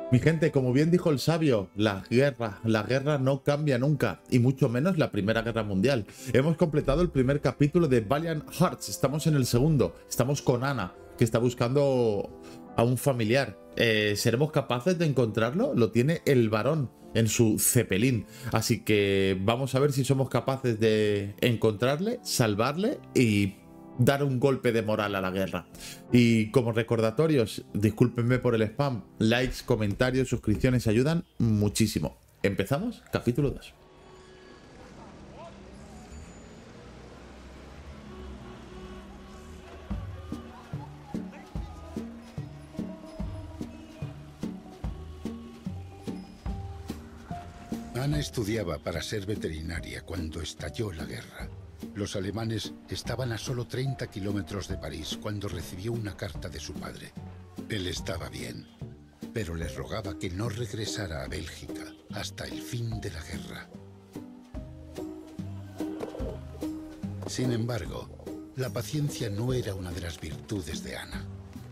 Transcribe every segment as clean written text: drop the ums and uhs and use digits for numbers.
Mi gente, como bien dijo el sabio, la guerra no cambia nunca, y mucho menos la Primera Guerra Mundial. Hemos completado el primer capítulo de Valiant Hearts, estamos en el segundo, estamos con Ana, que está buscando a un familiar. ¿Seremos capaces de encontrarlo? Lo tiene el varón en su cepelín, así que vamos a ver si somos capaces de encontrarle, salvarle y dar un golpe de moral a la guerra. Y como recordatorios, discúlpenme por el spam, likes, comentarios, suscripciones ayudan muchísimo. ¿Empezamos? Capítulo 2. Ana estudiaba para ser veterinaria cuando estalló la guerra. Los alemanes estaban a solo 30 kilómetros de París cuando recibió una carta de su padre. Él estaba bien, pero le rogaba que no regresara a Bélgica hasta el fin de la guerra. Sin embargo, la paciencia no era una de las virtudes de Ana.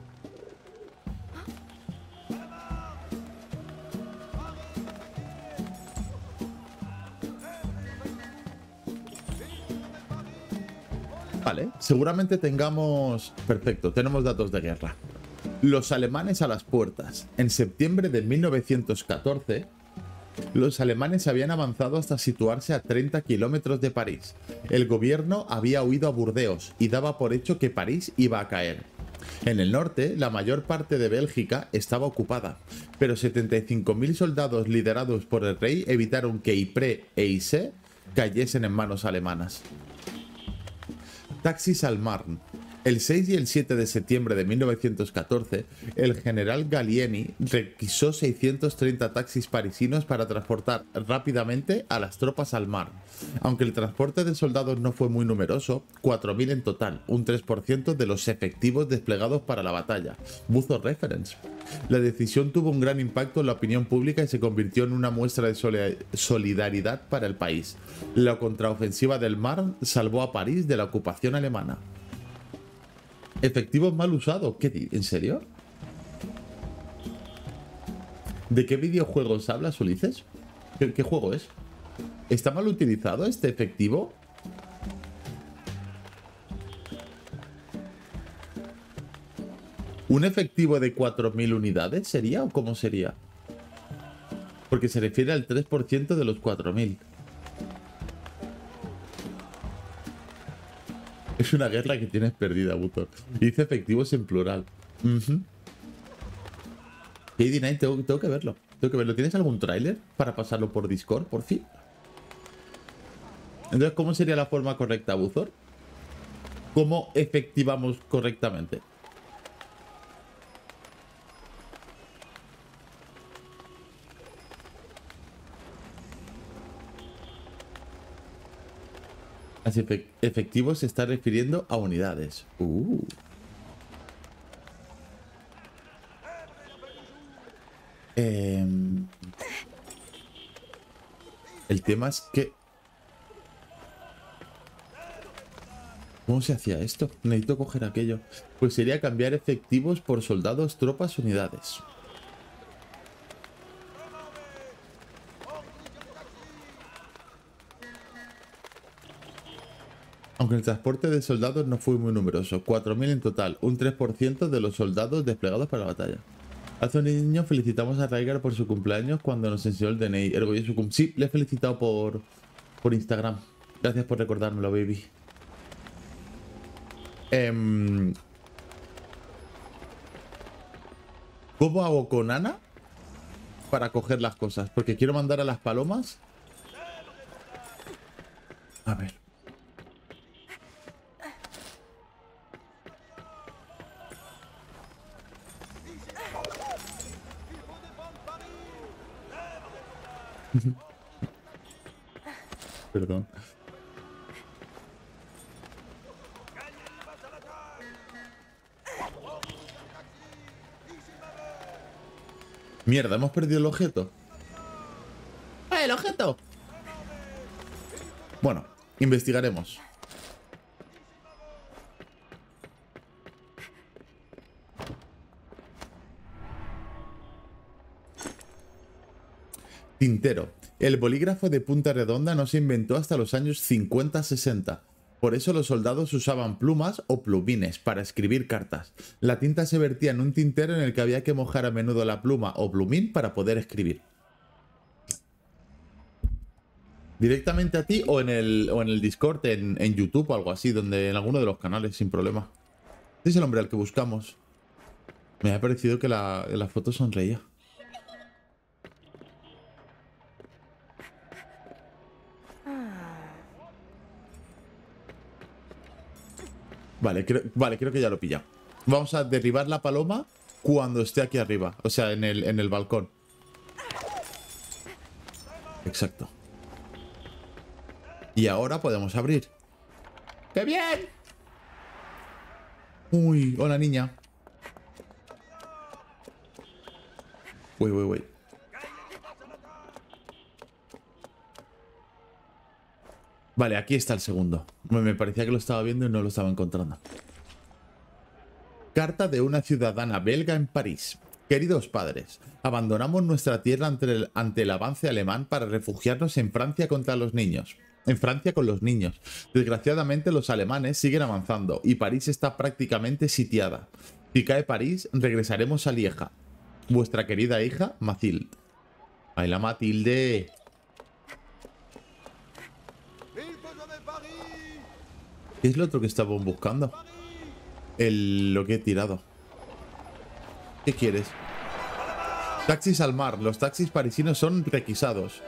Vale, seguramente tengamos... Perfecto, tenemos datos de guerra. Los alemanes a las puertas. En septiembre de 1914, los alemanes habían avanzado hasta situarse a 30 kilómetros de París. El gobierno había huido a Burdeos y daba por hecho que París iba a caer. En el norte, la mayor parte de Bélgica estaba ocupada, pero 75.000 soldados liderados por el rey evitaron que Ypres e Issy cayesen en manos alemanas. Taxis al Marne. El 6 y el 7 de septiembre de 1914, el general Gallieni requisó 630 taxis parisinos para transportar rápidamente a las tropas al Marne. Aunque el transporte de soldados no fue muy numeroso, 4.000 en total, un 3% de los efectivos desplegados para la batalla. Buzo Reference. La decisión tuvo un gran impacto en la opinión pública y se convirtió en una muestra de solidaridad para el país. La contraofensiva del Marne salvó a París de la ocupación alemana. Efectivos mal usados. ¿Qué? ¿En serio? ¿De qué videojuegos hablas, Ulises? ¿Qué juego es? ¿Está mal utilizado este efectivo? ¿Un efectivo de 4.000 unidades sería o cómo sería? Porque se refiere al 3% de los 4.000. Es una guerra que tienes perdida, Butor. Dice efectivos en plural. KD9, tengo que verlo. Tengo que verlo. ¿Tienes algún tráiler para pasarlo por Discord, por fin? Entonces, ¿cómo sería la forma correcta, Buzor? ¿Cómo efectivamos correctamente? Así, efectivo se está refiriendo a unidades. El tema es que... ¿Cómo se hacía esto? Necesito coger aquello. Pues sería cambiar efectivos por soldados, tropas, unidades. Aunque el transporte de soldados no fue muy numeroso, 4.000 en total, un 3% de los soldados desplegados para la batalla. Hace un niño felicitamos a Raigar por su cumpleaños cuando nos enseñó el DNI. Sí, le he felicitado por Instagram. Gracias por recordármelo, baby. ¿Cómo hago con Ana para coger las cosas? Porque quiero mandar a las palomas. A ver. Perdón. Mierda, hemos perdido el objeto. ¡Ah, el objeto! Bueno, investigaremos. Tintero. El bolígrafo de punta redonda no se inventó hasta los años 50-60. Por eso los soldados usaban plumas o plumines para escribir cartas. La tinta se vertía en un tintero en el que había que mojar a menudo la pluma o plumín para poder escribir. Directamente a ti o en el Discord, en YouTube o algo así, donde en alguno de los canales, sin problema. Este es el hombre al que buscamos. Me ha parecido que la foto sonreía. Vale, creo que ya lo he pillado. Vamos a derribar la paloma cuando esté aquí arriba. O sea, en el balcón. Exacto. Y ahora podemos abrir. ¡Qué bien! Uy, hola niña. Uy. Vale, aquí está el segundo. Me parecía que lo estaba viendo y no lo estaba encontrando. Carta de una ciudadana belga en París. Queridos padres, abandonamos nuestra tierra ante el avance alemán para refugiarnos en Francia contra los niños. En Francia con los niños. Desgraciadamente los alemanes siguen avanzando y París está prácticamente sitiada. Si cae París, regresaremos a Lieja. Vuestra querida hija, Mathilde. ¡Ay, la Matilde! ¿Qué es lo otro que estaban buscando? Lo que he tirado. ¿Qué quieres? Taxis al mar. Los taxis parisinos son requisados.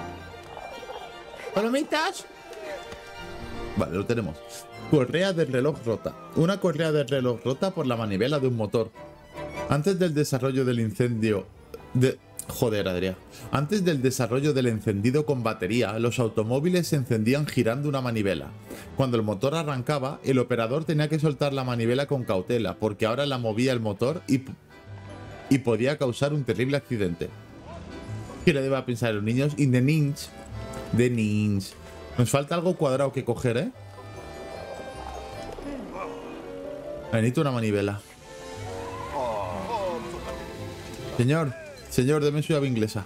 ¿Palomitas? Vale, lo tenemos. Correa del reloj rota. Una correa del reloj rota por la manivela de un motor. Antes del desarrollo del incendio... Joder, Adrián. Antes del desarrollo del encendido con batería, los automóviles se encendían girando una manivela. Cuando el motor arrancaba, el operador tenía que soltar la manivela con cautela, porque ahora la movía el motor y podía causar un terrible accidente. ¿Qué le debe pensar a los niños? In the ninja. De ninja. Nos falta algo cuadrado que coger, ¿eh? Necesito una manivela. Señor, deme su llave inglesa.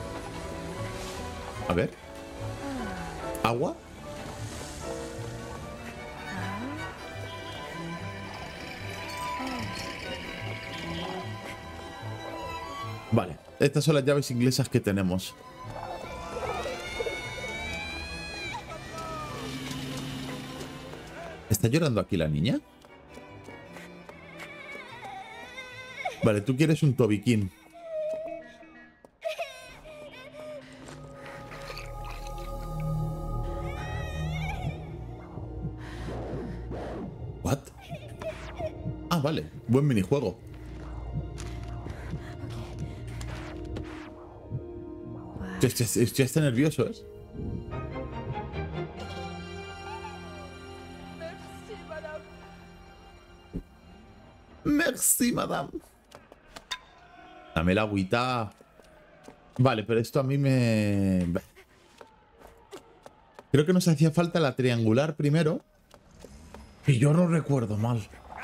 A ver. ¿Agua? Vale, estas son las llaves inglesas que tenemos. ¿Está llorando aquí la niña? Vale, tú quieres un tobiquín. ¿What? Ah, vale. Buen minijuego. Ya está nervioso, ¿eh? Merci, madame. Dame la agüita. Vale, pero esto a mí me... Creo que nos hacía falta la triangular primero. Y yo no recuerdo mal.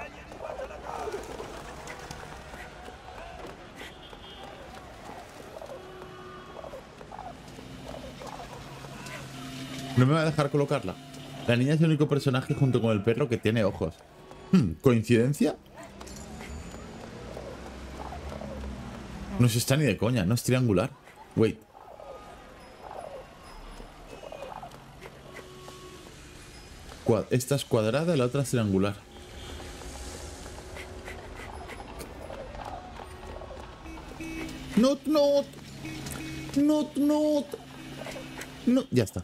No me va a dejar colocarla. La niña es el único personaje junto con el perro que tiene ojos. ¿Coincidencia? No se está ni de coña, no es triangular. Wait. Esta es cuadrada y la otra es triangular. Not. No, ya está.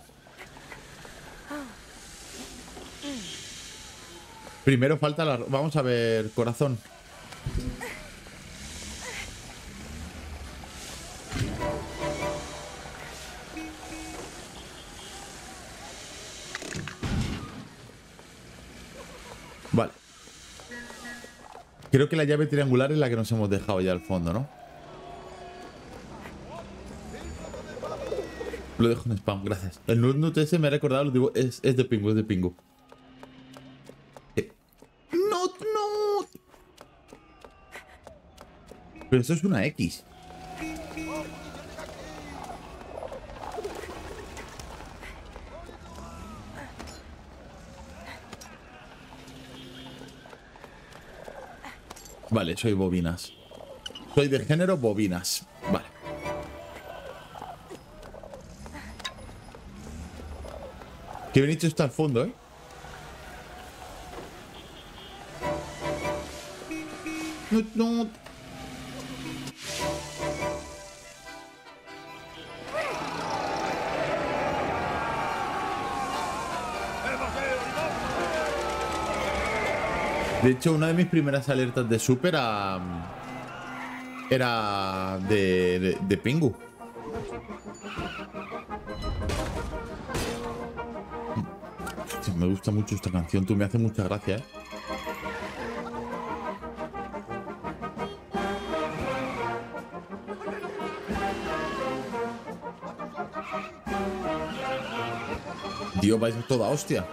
Primero falta la... Vamos a ver, corazón. Vale. Creo que la llave triangular es la que nos hemos dejado ya al fondo, ¿no? Lo dejo en spam, gracias. El nut ese me ha recordado, lo digo, es de Pingu, es de Pingu. Nut. Pero eso es una X. Vale, soy bovinas. Soy de género bovinas. Vale. Qué bien hecho está al fondo, ¿eh? No. De hecho, una de mis primeras alertas de Super era de Pingu. Me gusta mucho esta canción, tú me hace mucha gracia, ¿eh? Dios, vais a toda hostia.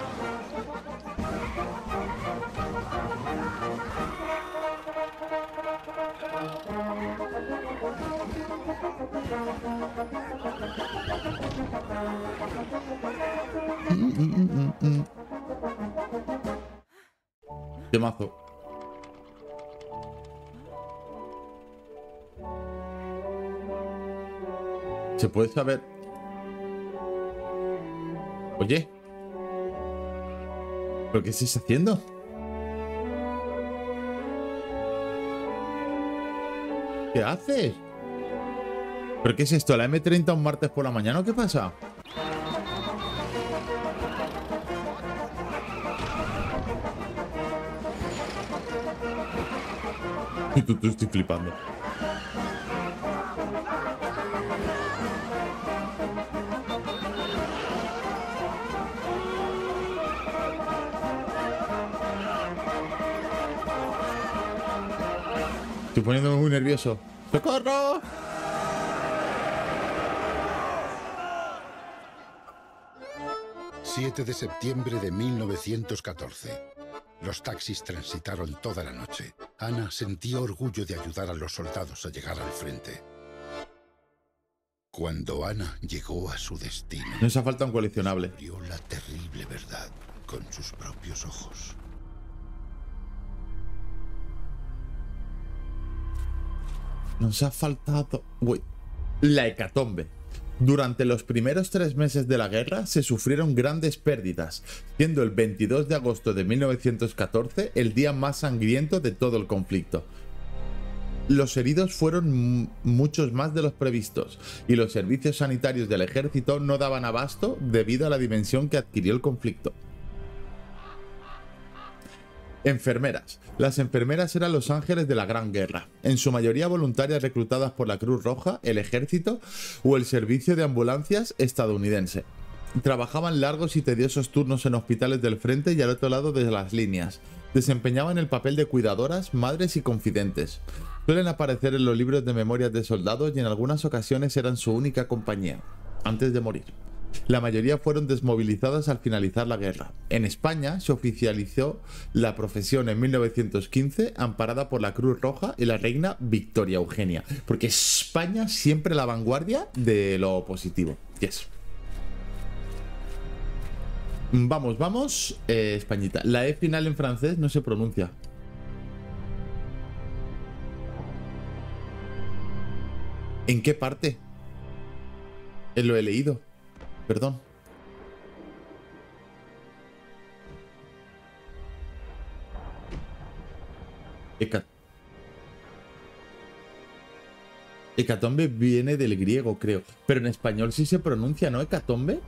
Temazo. ¿Se puede saber? Oye. ¿Pero qué estáis haciendo? ¿Qué haces? ¿Pero qué es esto? ¿La M30 un martes por la mañana o qué pasa? Tú estoy flipando. Estoy poniéndome muy nervioso. ¡Socorro! ...7 de septiembre de 1914. Los taxis transitaron toda la noche. Ana sentía orgullo de ayudar a los soldados a llegar al frente. Cuando Ana llegó a su destino... Nos ha faltado un coleccionable. Vio la terrible verdad con sus propios ojos. Nos ha faltado... Uy. La hecatombe. Durante los primeros 3 meses de la guerra se sufrieron grandes pérdidas, siendo el 22 de agosto de 1914 el día más sangriento de todo el conflicto. Los heridos fueron muchos más de los previstos, y los servicios sanitarios del ejército no daban abasto debido a la dimensión que adquirió el conflicto. Enfermeras. Las enfermeras eran los ángeles de la Gran Guerra, en su mayoría voluntarias reclutadas por la Cruz Roja, el Ejército o el Servicio de Ambulancias estadounidense. Trabajaban largos y tediosos turnos en hospitales del frente y al otro lado de las líneas. Desempeñaban el papel de cuidadoras, madres y confidentes. Suelen aparecer en los libros de memorias de soldados y en algunas ocasiones eran su única compañía, antes de morir. La mayoría fueron desmovilizadas al finalizar la guerra. En España se oficializó la profesión en 1915, amparada por la Cruz Roja y la reina Victoria Eugenia. Porque España siempre la vanguardia de lo positivo. Yes. Vamos, Españita. La E final en francés no se pronuncia. ¿En qué parte? Lo he leído. Perdón. Hecatombe viene del griego, creo. Pero en español sí se pronuncia, ¿no? Hecatombe.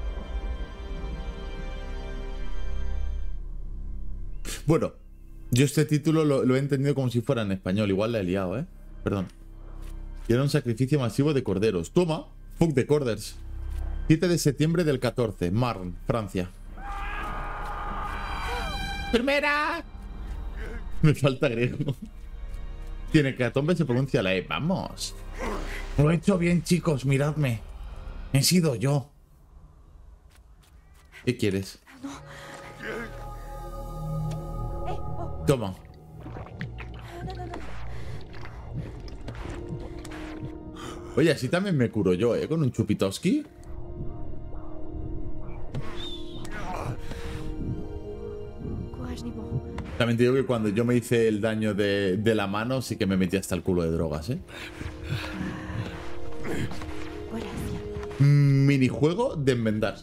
Bueno, yo este título lo he entendido como si fuera en español. Igual la he liado, ¿eh? Perdón. Y era un sacrificio masivo de corderos. Toma, fuck de corders. 7 de septiembre del 14, Marne, Francia. ¡Enfermera! Me falta griego. Tiene hecatombe, se pronuncia la E. ¡Vamos! Lo he hecho bien, chicos, miradme. He sido yo. ¿Qué quieres? Toma. Oye, así también me curo yo, ¿eh? Con un chupitoski. También te digo que cuando yo me hice el daño de la mano, sí que me metí hasta el culo de drogas, ¿eh? Minijuego de enmendar.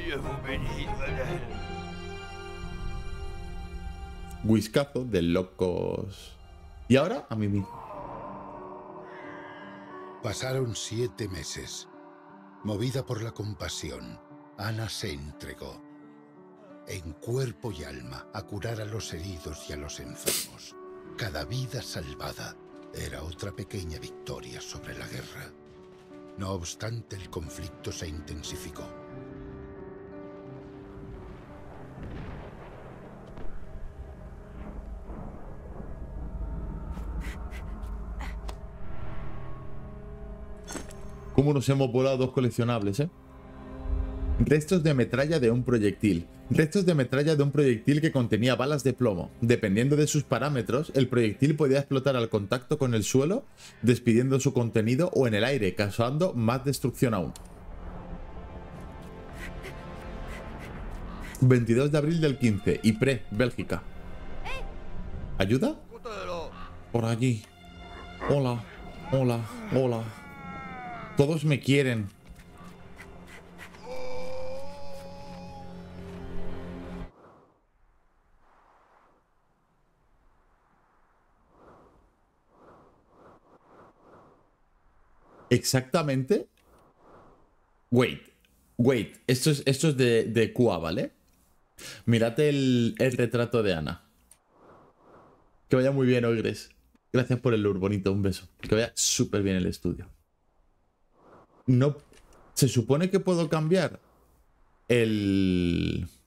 Whiskazo de locos. Y ahora a mí mismo. Pasaron 7 meses. Movida por la compasión, Ana se entregó, en cuerpo y alma, a curar a los heridos y a los enfermos. Cada vida salvada era otra pequeña victoria sobre la guerra. No obstante, el conflicto se intensificó. ¿Cómo nos hemos volado 2 coleccionables, eh? Restos de metralla de un proyectil. Restos de metralla de un proyectil que contenía balas de plomo. Dependiendo de sus parámetros, el proyectil podía explotar al contacto con el suelo, despidiendo su contenido, o en el aire, causando más destrucción aún. 22 de abril del 15, Ypres, Bélgica. ¿Ayuda? Por allí. Hola, hola, hola. Todos me quieren. Exactamente. Wait. Esto es de QA, ¿vale? Mirad el retrato de Ana. Que vaya muy bien, Ogres. Gracias por el lure, bonito. Un beso. Que vaya súper bien el estudio. No. Se supone que puedo cambiar el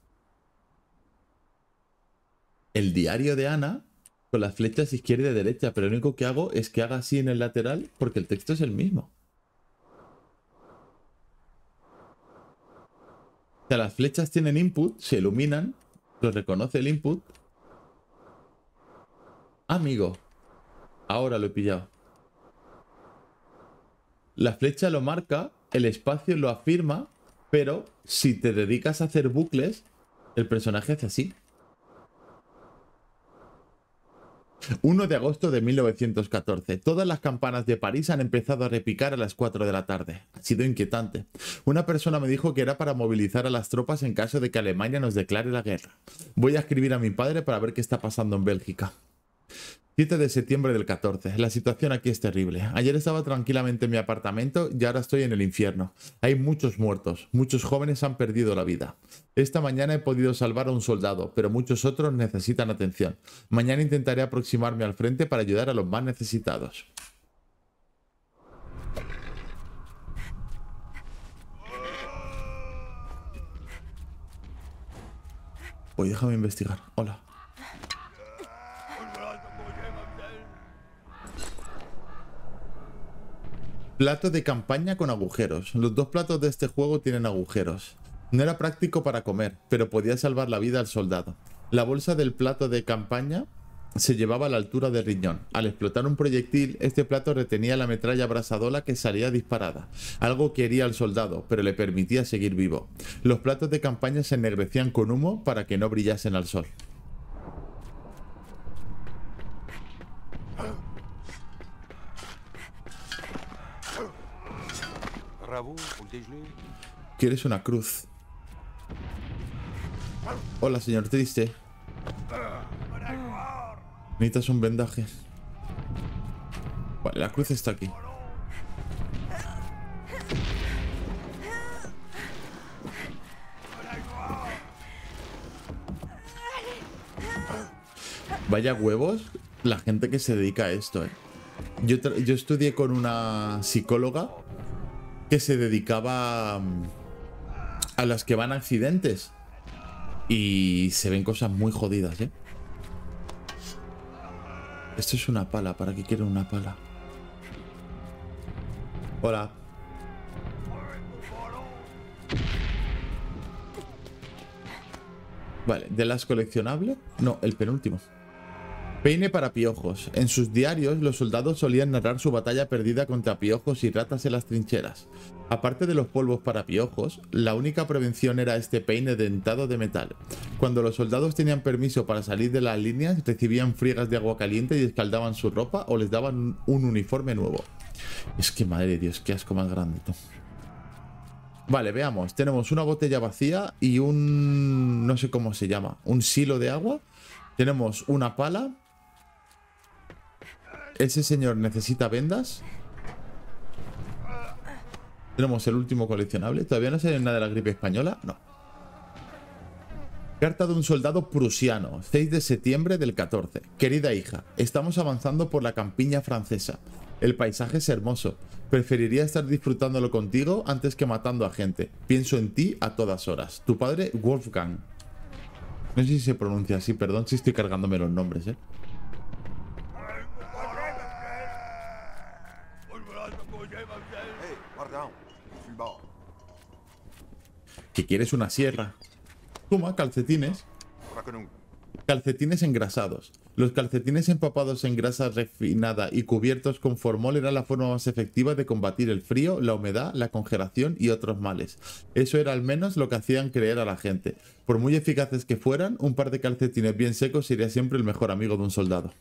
diario de Ana con las flechas izquierda y derecha, pero lo único que hago es que haga así en el lateral porque el texto es el mismo. O sea, las flechas tienen input, se iluminan, lo reconoce el input. Amigo, ahora lo he pillado. La flecha lo marca, el espacio lo afirma, pero si te dedicas a hacer bucles, el personaje hace así. 1 de agosto de 1914. Todas las campanas de París han empezado a repicar a las 4 de la tarde. Ha sido inquietante. Una persona me dijo que era para movilizar a las tropas en caso de que Alemania nos declare la guerra. Voy a escribir a mi padre para ver qué está pasando en Bélgica. 7 de septiembre del 14. La situación aquí es terrible. Ayer estaba tranquilamente en mi apartamento y ahora estoy en el infierno. Hay muchos muertos. Muchos jóvenes han perdido la vida. Esta mañana he podido salvar a un soldado, pero muchos otros necesitan atención. Mañana intentaré aproximarme al frente para ayudar a los más necesitados. Pues déjame investigar. Hola. Plato de campaña con agujeros. Los 2 platos de este juego tienen agujeros. No era práctico para comer, pero podía salvar la vida al soldado. La bolsa del plato de campaña se llevaba a la altura del riñón. Al explotar un proyectil, este plato retenía la metralla abrasadora que salía disparada, algo que hería al soldado, pero le permitía seguir vivo. Los platos de campaña se ennegrecían con humo para que no brillasen al sol. ¿Quieres una cruz? Hola, señor triste. Necesitas un vendaje. Vale, la cruz está aquí. Vaya huevos la gente que se dedica a esto, Yo estudié con una psicóloga que se dedicaba a las que van a accidentes. Y se ven cosas muy jodidas, Esto es una pala. ¿Para qué quiero una pala? Hola. Vale, ¿de las coleccionables? No, el penúltimo. Peine para piojos. En sus diarios, los soldados solían narrar su batalla perdida contra piojos y ratas en las trincheras. Aparte de los polvos para piojos, la única prevención era este peine dentado de metal. Cuando los soldados tenían permiso para salir de las líneas, recibían friegas de agua caliente y escaldaban su ropa o les daban un uniforme nuevo. Es que madre de Dios, qué asco más grande, tú. Vale, veamos. Tenemos una botella vacía y un... no sé cómo se llama. Un silo de agua. Tenemos una pala. Ese señor necesita vendas. Tenemos el último coleccionable. ¿Todavía no sale nada de la gripe española? No. Carta de un soldado prusiano. 6 de septiembre del 14. Querida hija, estamos avanzando por la campiña francesa. El paisaje es hermoso. Preferiría estar disfrutándolo contigo antes que matando a gente. Pienso en ti a todas horas. Tu padre, Wolfgang. No sé si se pronuncia así. Perdón si estoy cargándome los nombres, ¿eh? ¿Qué quieres? Una sierra. Toma, calcetines. Calcetines engrasados. Los calcetines empapados en grasa refinada y cubiertos con formol era la forma más efectiva de combatir el frío, la humedad, la congelación y otros males. Eso era al menos lo que hacían creer a la gente. Por muy eficaces que fueran, un par de calcetines bien secos sería siempre el mejor amigo de un soldado.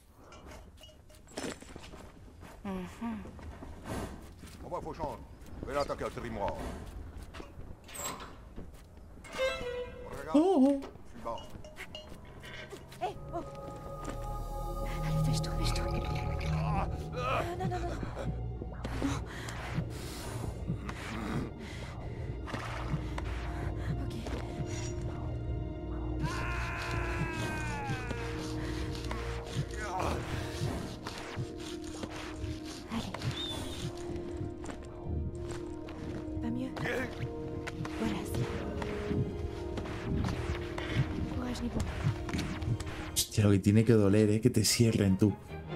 Oh. Allez, fais-toi, fais-toi. Non, non, non, non. Ok. Allez. Pas mieux. Voilà, c'est... Courage, Nippon. Hostia, lo que tiene que doler, que te cierren tú.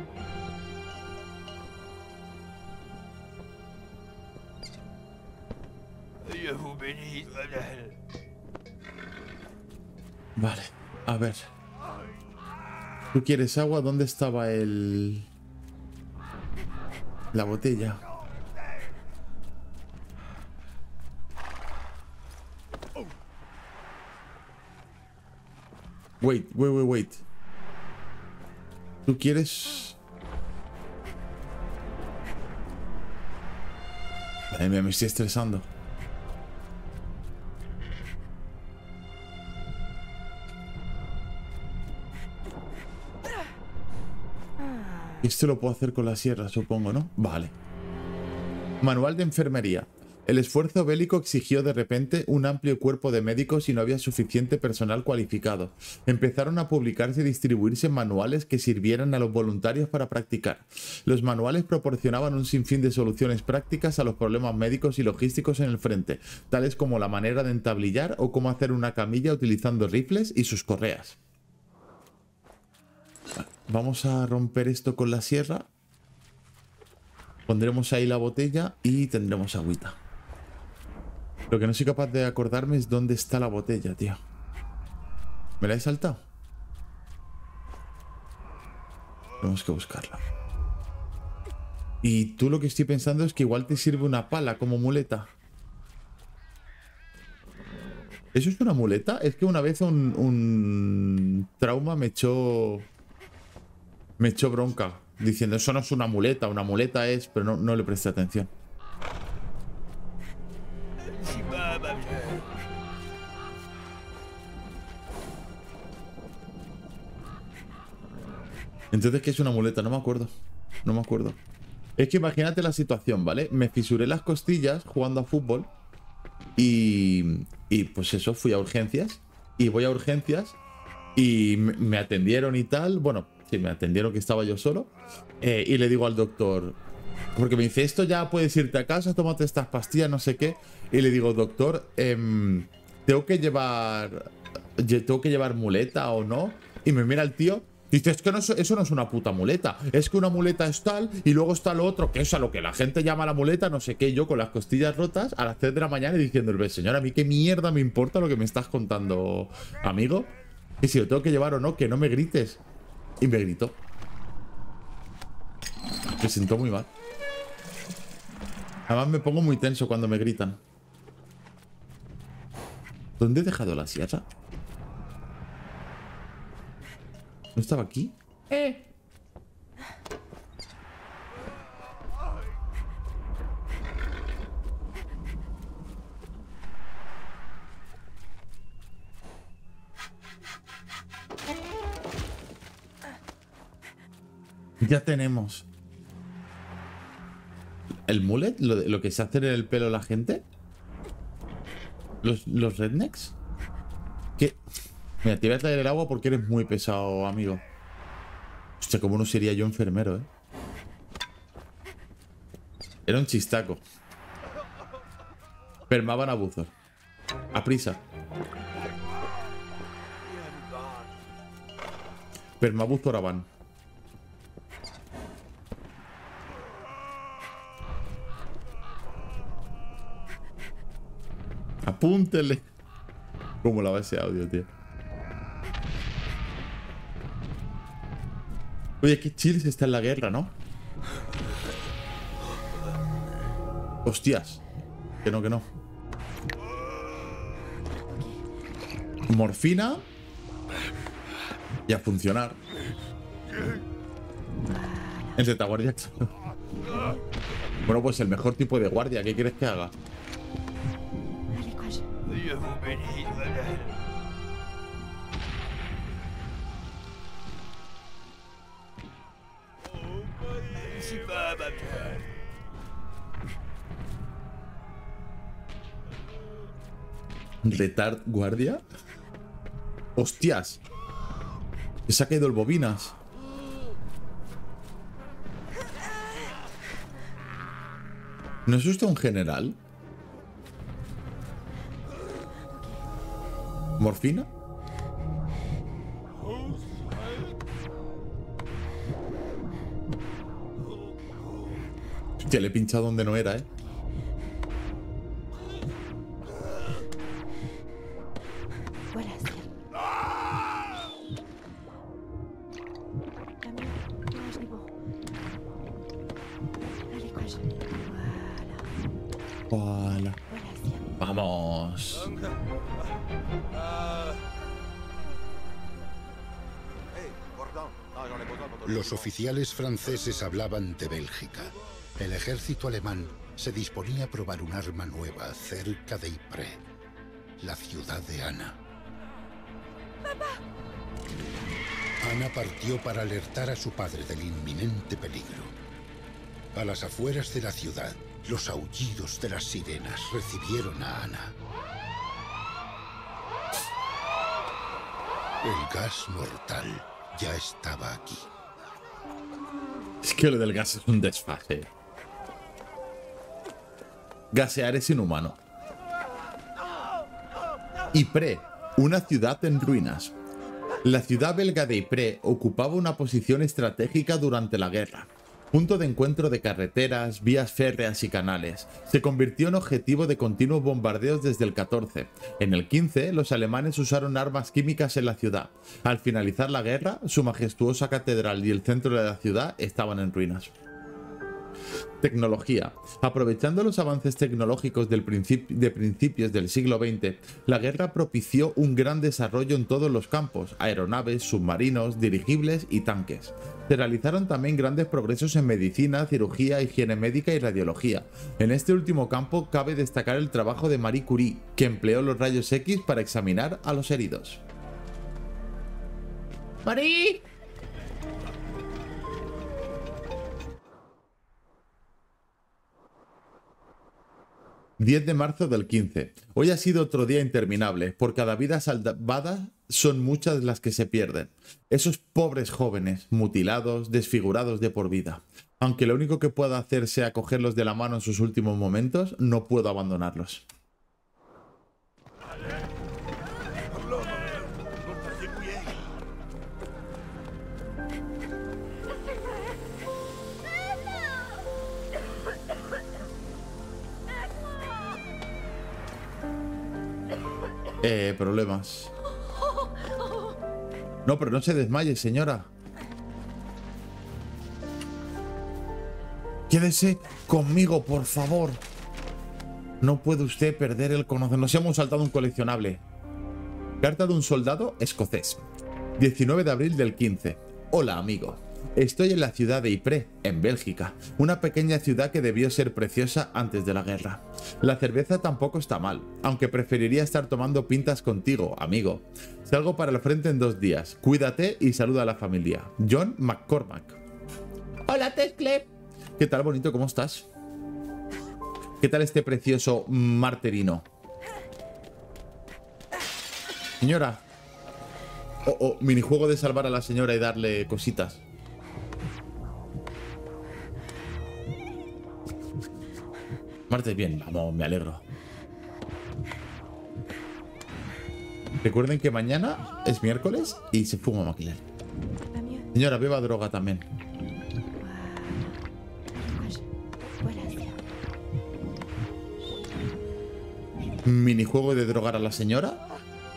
Vale, a ver. ¿Tú quieres agua? ¿Dónde estaba el... la botella? Wait. ¿Tú quieres...? Madre mía, me estoy estresando. Esto lo puedo hacer con la sierra, supongo, ¿no? Vale. Manual de enfermería. El esfuerzo bélico exigió de repente un amplio cuerpo de médicos y no había suficiente personal cualificado. Empezaron a publicarse y distribuirse manuales que sirvieran a los voluntarios para practicar. Los manuales proporcionaban un sinfín de soluciones prácticas a los problemas médicos y logísticos en el frente, tales como la manera de entablillar o cómo hacer una camilla utilizando rifles y sus correas. Vamos a romper esto con la sierra. Pondremos ahí la botella y tendremos agüita. Lo que no soy capaz de acordarme es dónde está la botella, tío. ¿Me la he saltado? Tenemos que buscarla. Y tú lo que estoy pensando es que igual te sirve una pala como muleta. ¿Eso es una muleta? Es que una vez un trauma me echó bronca. Diciendo, eso no es una muleta es... Pero no le presté atención. Entonces, ¿qué es una muleta? No me acuerdo. No me acuerdo. Es que imagínate la situación, ¿vale? Me fisuré las costillas jugando a fútbol. Y pues eso, fui a urgencias. Y voy a urgencias. Y me atendieron y tal. Bueno, sí, me atendieron que estaba yo solo. Y le digo al doctor... Porque me dice, esto ya puedes irte a casa, tómate estas pastillas, no sé qué. Y le digo, doctor, ¿tengo que llevar muleta o no? Y me mira el tío... Dice, es que no, eso no es una puta muleta. Es que una muleta es tal y luego está lo otro, que es a lo que la gente llama la muleta, no sé qué. Yo con las costillas rotas a las 3 de la mañana diciéndole, señor, a mí qué mierda me importa lo que me estás contando, amigo. Y si lo tengo que llevar o no, que no me grites. Y me gritó. Me siento muy mal. Además me pongo muy tenso cuando me gritan. ¿Dónde he dejado la sierra? ¿No estaba aquí? Ya tenemos. ¿El mullet? ¿Lo que se hace en el pelo la gente? ¿Los rednecks? ¿Qué? Mira, te voy a traer el agua porque eres muy pesado, amigo. Hostia, cómo no sería yo enfermero, ¿eh? Era un chistaco. Permaban abusos. A prisa. Permabuzoraban. Apúntele. ¿Cómo la va ese audio, tío? Oye, qué chill está en la guerra, ¿no? Hostias. Que no, que no. Morfina. Y a funcionar. En retaguardia. Bueno, pues el mejor tipo de guardia. ¿Qué quieres que haga? ¿Retard guardia? ¡Hostias! Se ha caído el bobinas. ¿No es usted un general? ¿Morfina? Hostia, le he pinchado donde no era, ¿eh? Voilà. Vamos. Los oficiales franceses hablaban de Bélgica. El ejército alemán se disponía a probar un arma nueva cerca de Ypres, la ciudad de Ana. ¡Papá! Ana partió para alertar a su padre del inminente peligro. A las afueras de la ciudad, los aullidos de las sirenas recibieron a Ana. El gas mortal ya estaba aquí. Es que lo del gas es un desfase. Gasear es inhumano. Ypres, una ciudad en ruinas. La ciudad belga de Ypres ocupaba una posición estratégica durante la guerra. Punto de encuentro de carreteras, vías férreas y canales. Se convirtió en objetivo de continuos bombardeos desde el 14. En el 15, los alemanes usaron armas químicas en la ciudad. Al finalizar la guerra, su majestuosa catedral y el centro de la ciudad estaban en ruinas. Tecnología. Aprovechando los avances tecnológicos de principios del siglo XX, la guerra propició un gran desarrollo en todos los campos: aeronaves, submarinos, dirigibles y tanques. Se realizaron también grandes progresos en medicina, cirugía, higiene médica y radiología. En este último campo cabe destacar el trabajo de Marie Curie, que empleó los rayos X para examinar a los heridos. ¡Marie! 10 de marzo del 15. Hoy ha sido otro día interminable. Por cada vida salvada son muchas las que se pierden. Esos pobres jóvenes, mutilados, desfigurados de por vida. Aunque lo único que puedo hacer sea cogerlos de la mano en sus últimos momentos, no puedo abandonarlos. Problemas. No, pero no se desmaye, señora. Quédese conmigo, por favor. No puede usted perder el conocimiento. Nos hemos saltado un coleccionable. Carta de un soldado escocés. 19 de abril del 15. Hola, amigo. Estoy en la ciudad de Ypres, en Bélgica, una pequeña ciudad que debió ser preciosa antes de la guerra. La cerveza tampoco está mal, aunque preferiría estar tomando pintas contigo, amigo. Salgo para el frente en 2 días. Cuídate y saluda a la familia. John McCormack. Hola, Tescle. ¿Qué tal, bonito? ¿Cómo estás? ¿Qué tal este precioso marterino? Señora. Minijuego de salvar a la señora y darle cositas. Martes bien, vamos, me alegro. Recuerden que mañana es miércoles y se fuma maquilar. Señora, beba droga también. Minijuego de drogar a la señora.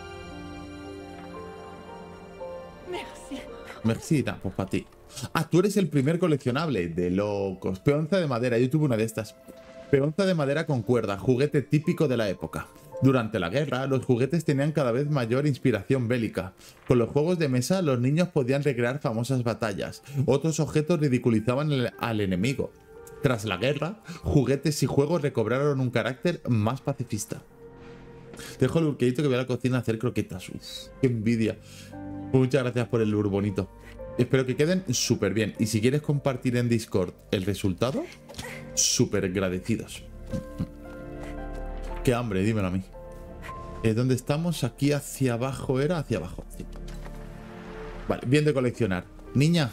Merci, pues para ti. Ah, tú eres el primer coleccionable. De locos. Peonza de madera. Yo tuve una de estas. Peonza de madera con cuerda. Juguete típico de la época. Durante la guerra, los juguetes tenían cada vez mayor inspiración bélica. Con los juegos de mesa, los niños podían recrear famosas batallas. Otros objetos ridiculizaban al enemigo. Tras la guerra, juguetes y juegos recobraron un carácter más pacifista. Dejo el urquedito que voy a la cocina a hacer croquetas. Uf, qué envidia. Muchas gracias por el lur bonito. Espero que queden súper bien. Y si quieres compartir en Discord el resultado, súper agradecidos. Qué hambre, dímelo a mí. ¿Dónde estamos? Aquí hacia abajo era. Hacia abajo. Sí. Vale, bien de coleccionar. Niña.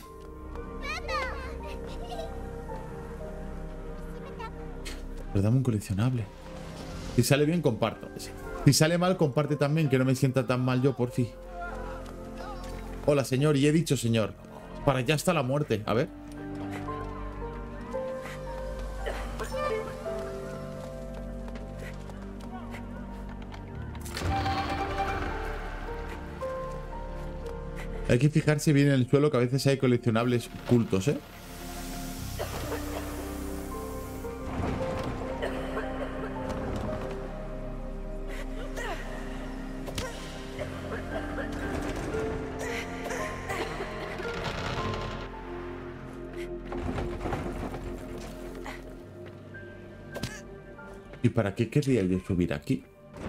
Pero dame un coleccionable. Si sale bien, comparto. Si sale mal, comparte también, que no me sienta tan mal yo, por fin. Hola, señor, y he dicho señor. Para allá está la muerte. A ver. Hay que fijarse bien en el suelo, que a veces hay coleccionables ocultos, ¿eh? ¿Y para qué querría yo subir aquí?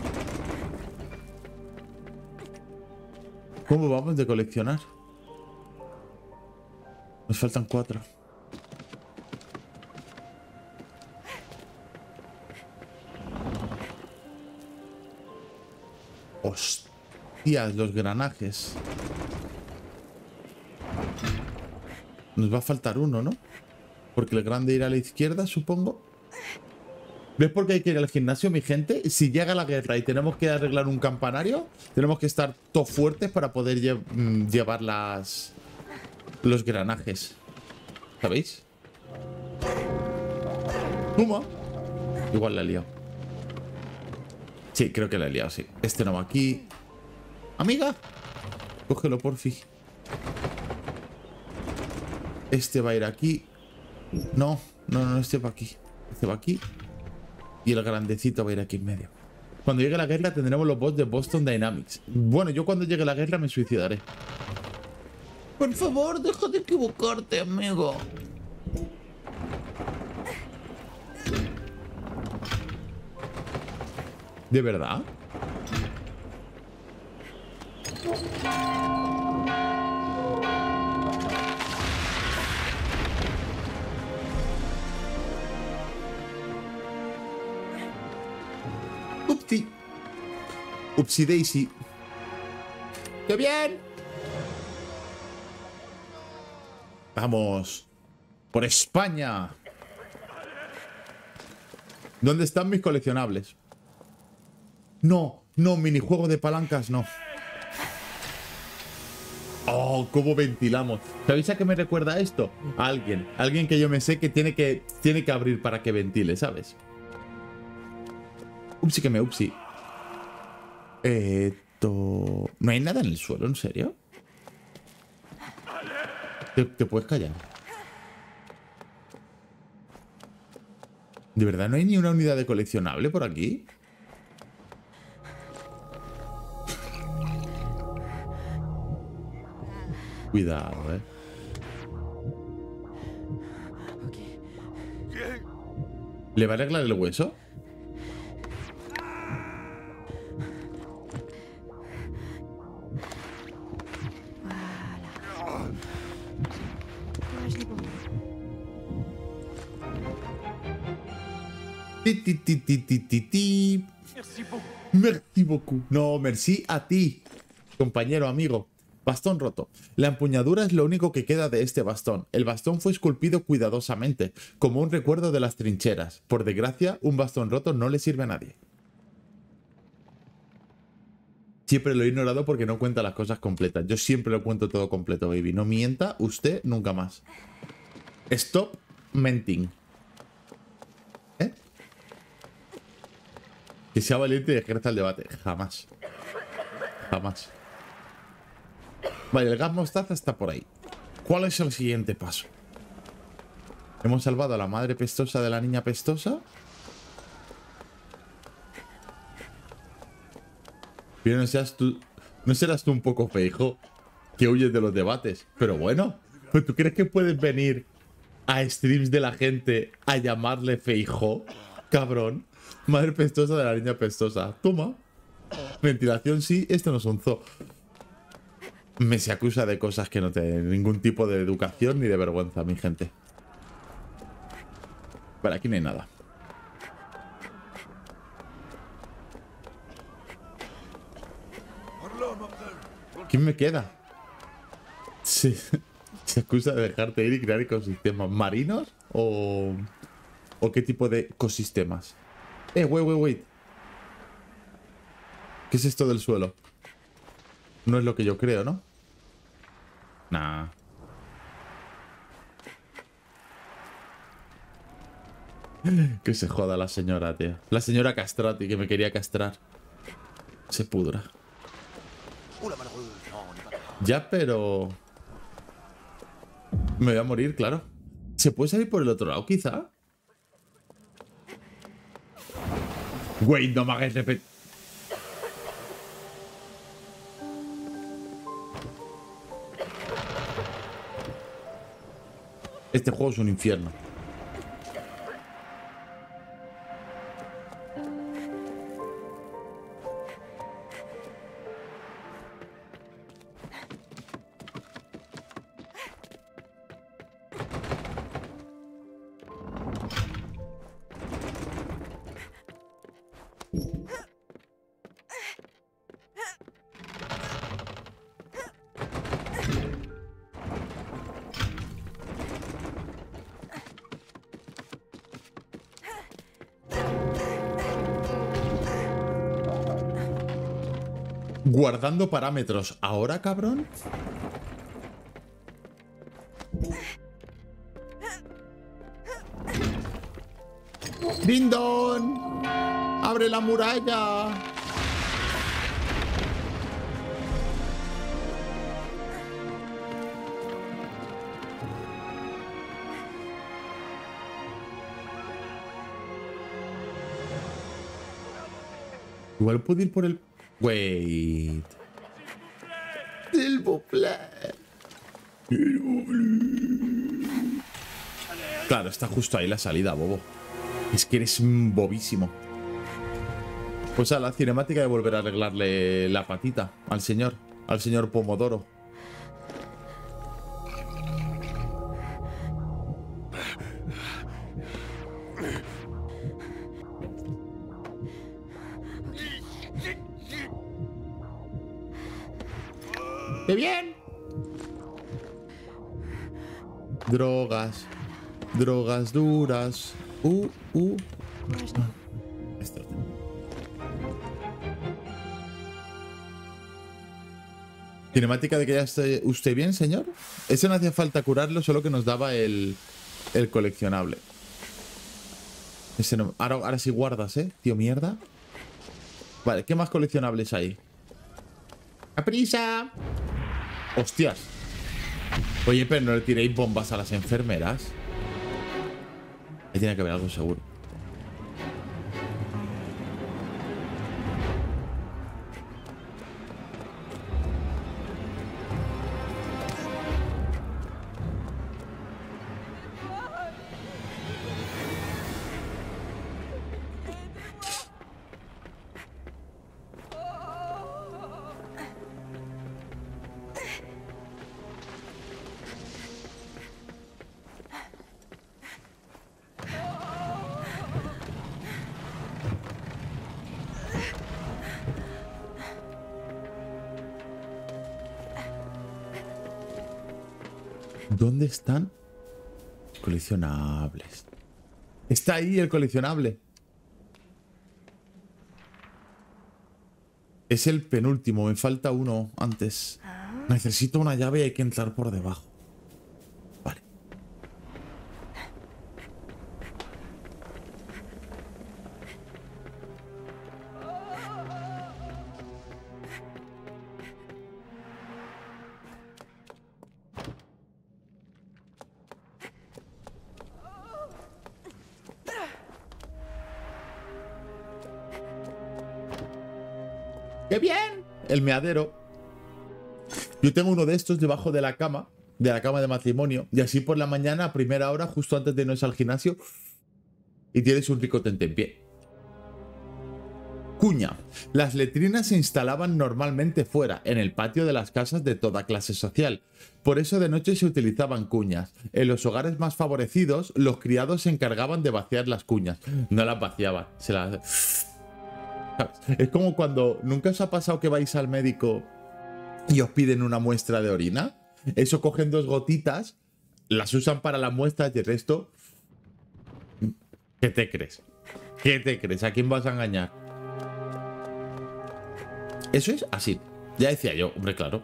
¿Cómo vamos de coleccionar? Nos faltan 4. Hostias, los granajes. Nos va a faltar uno, ¿no? Porque el grande irá a la izquierda, supongo. ¿Ves por qué hay que ir al gimnasio, mi gente? Si llega la guerra y tenemos que arreglar un campanario, tenemos que estar todos fuertes para poder llevar los granajes. ¿Sabéis? ¡Toma! Igual la he liado. Sí, creo que la he liado, sí. Este no va aquí. ¡Amiga! Cógelo, porfi. Este va a ir aquí. No, este va aquí. Este va aquí. Y el grandecito va a ir aquí en medio. Cuando llegue la guerra tendremos los bots de Boston Dynamics. Bueno, yo cuando llegue la guerra me suicidaré. Por favor, deja de equivocarte, amigo. ¿De verdad? Upsi. Upsi Daisy. ¡Qué bien! Vamos. Por España. ¿Dónde están mis coleccionables? No, minijuego de palancas, no. Oh, cómo ventilamos. ¿Sabéis a qué me recuerda esto? A alguien que yo me sé que tiene que abrir para que ventile, ¿sabes? Upsi que me upsi. ¿No hay nada en el suelo? ¿En serio? ¿Te puedes callar? ¿De verdad no hay ni una unidad de coleccionable por aquí? Cuidado, ¿eh? ¿Le va a arreglar el hueso? Merci beaucoup. No, merci a ti, compañero, amigo. Bastón roto. La empuñadura es lo único que queda de este bastón. El bastón fue esculpido cuidadosamente, como un recuerdo de las trincheras. Por desgracia, un bastón roto no le sirve a nadie. Siempre lo he ignorado porque no cuenta las cosas completas. Yo siempre lo cuento todo completo, baby. No mienta usted nunca más. Stop menting. ¿Eh? Que sea valiente y ejerza el debate. Jamás. Jamás. Vale, el gas mostaza está por ahí. ¿Cuál es el siguiente paso? ¿Hemos salvado a la madre pestosa de la niña pestosa? Pero no serás tú un poco feijo que huyes de los debates. Pero bueno, ¿tú crees que puedes venir a streams de la gente a llamarle feijo? Cabrón. Madre pestosa de la niña pestosa. Toma. Ventilación sí, esto no es un zoo. Me se acusa de cosas que no tienen ningún tipo de educación ni de vergüenza, mi gente. Vale, aquí no hay nada. ¿Quién me queda? Sí. Se acusa de dejarte ir y crear ecosistemas marinos o qué tipo de ecosistemas. Wait. ¿Qué es esto del suelo? No es lo que yo creo, ¿no? Nah. Que se joda la señora, tío. La señora castrati que me quería castrar. Se pudra. Ya, pero... me voy a morir, claro. ¿Se puede salir por el otro lado, quizá? Güey, no me hagas repetir. Este juego es un infierno. Guardando parámetros. ¿Ahora, cabrón? ¡Dindon! ¡Abre la muralla! Igual puedo ir por el... Wait. S'il vous plaît. Claro, está justo ahí la salida, bobo. Es que eres bobísimo. Pues a la cinemática de volver a arreglarle la patita al señor Pomodoro. ¡Qué bien! Drogas. Drogas duras. Esto. Cinemática de que ya esté usted bien, señor. Ese no hacía falta curarlo, solo que nos daba el coleccionable. Ese no, ahora sí guardas, tío mierda. Vale, ¿qué más coleccionables hay? ¡A prisa! ¡Hostias! Oye, pero no le tiréis bombas a las enfermeras. Ahí tiene que haber algo seguro. ¿Dónde están? Coleccionables. Está ahí el coleccionable. Es el penúltimo, me falta uno antes. Necesito una llave y hay que entrar por debajo. Vale. ¡Qué bien! El meadero. Yo tengo uno de estos debajo de la cama de matrimonio, y así por la mañana, a primera hora, justo antes de irnos al gimnasio, y tienes un rico tentempié. Cuña. Las letrinas se instalaban normalmente fuera, en el patio de las casas de toda clase social. Por eso de noche se utilizaban cuñas. En los hogares más favorecidos, los criados se encargaban de vaciar las cuñas. No las vaciaban, se las... Es como cuando... ¿Nunca os ha pasado que vais al médico y os piden una muestra de orina? Eso, cogen 2 gotitas, las usan para la muestra y el resto... ¿Qué te crees? ¿Qué te crees? ¿A quién vas a engañar? Eso es así. Ya decía yo, hombre, claro.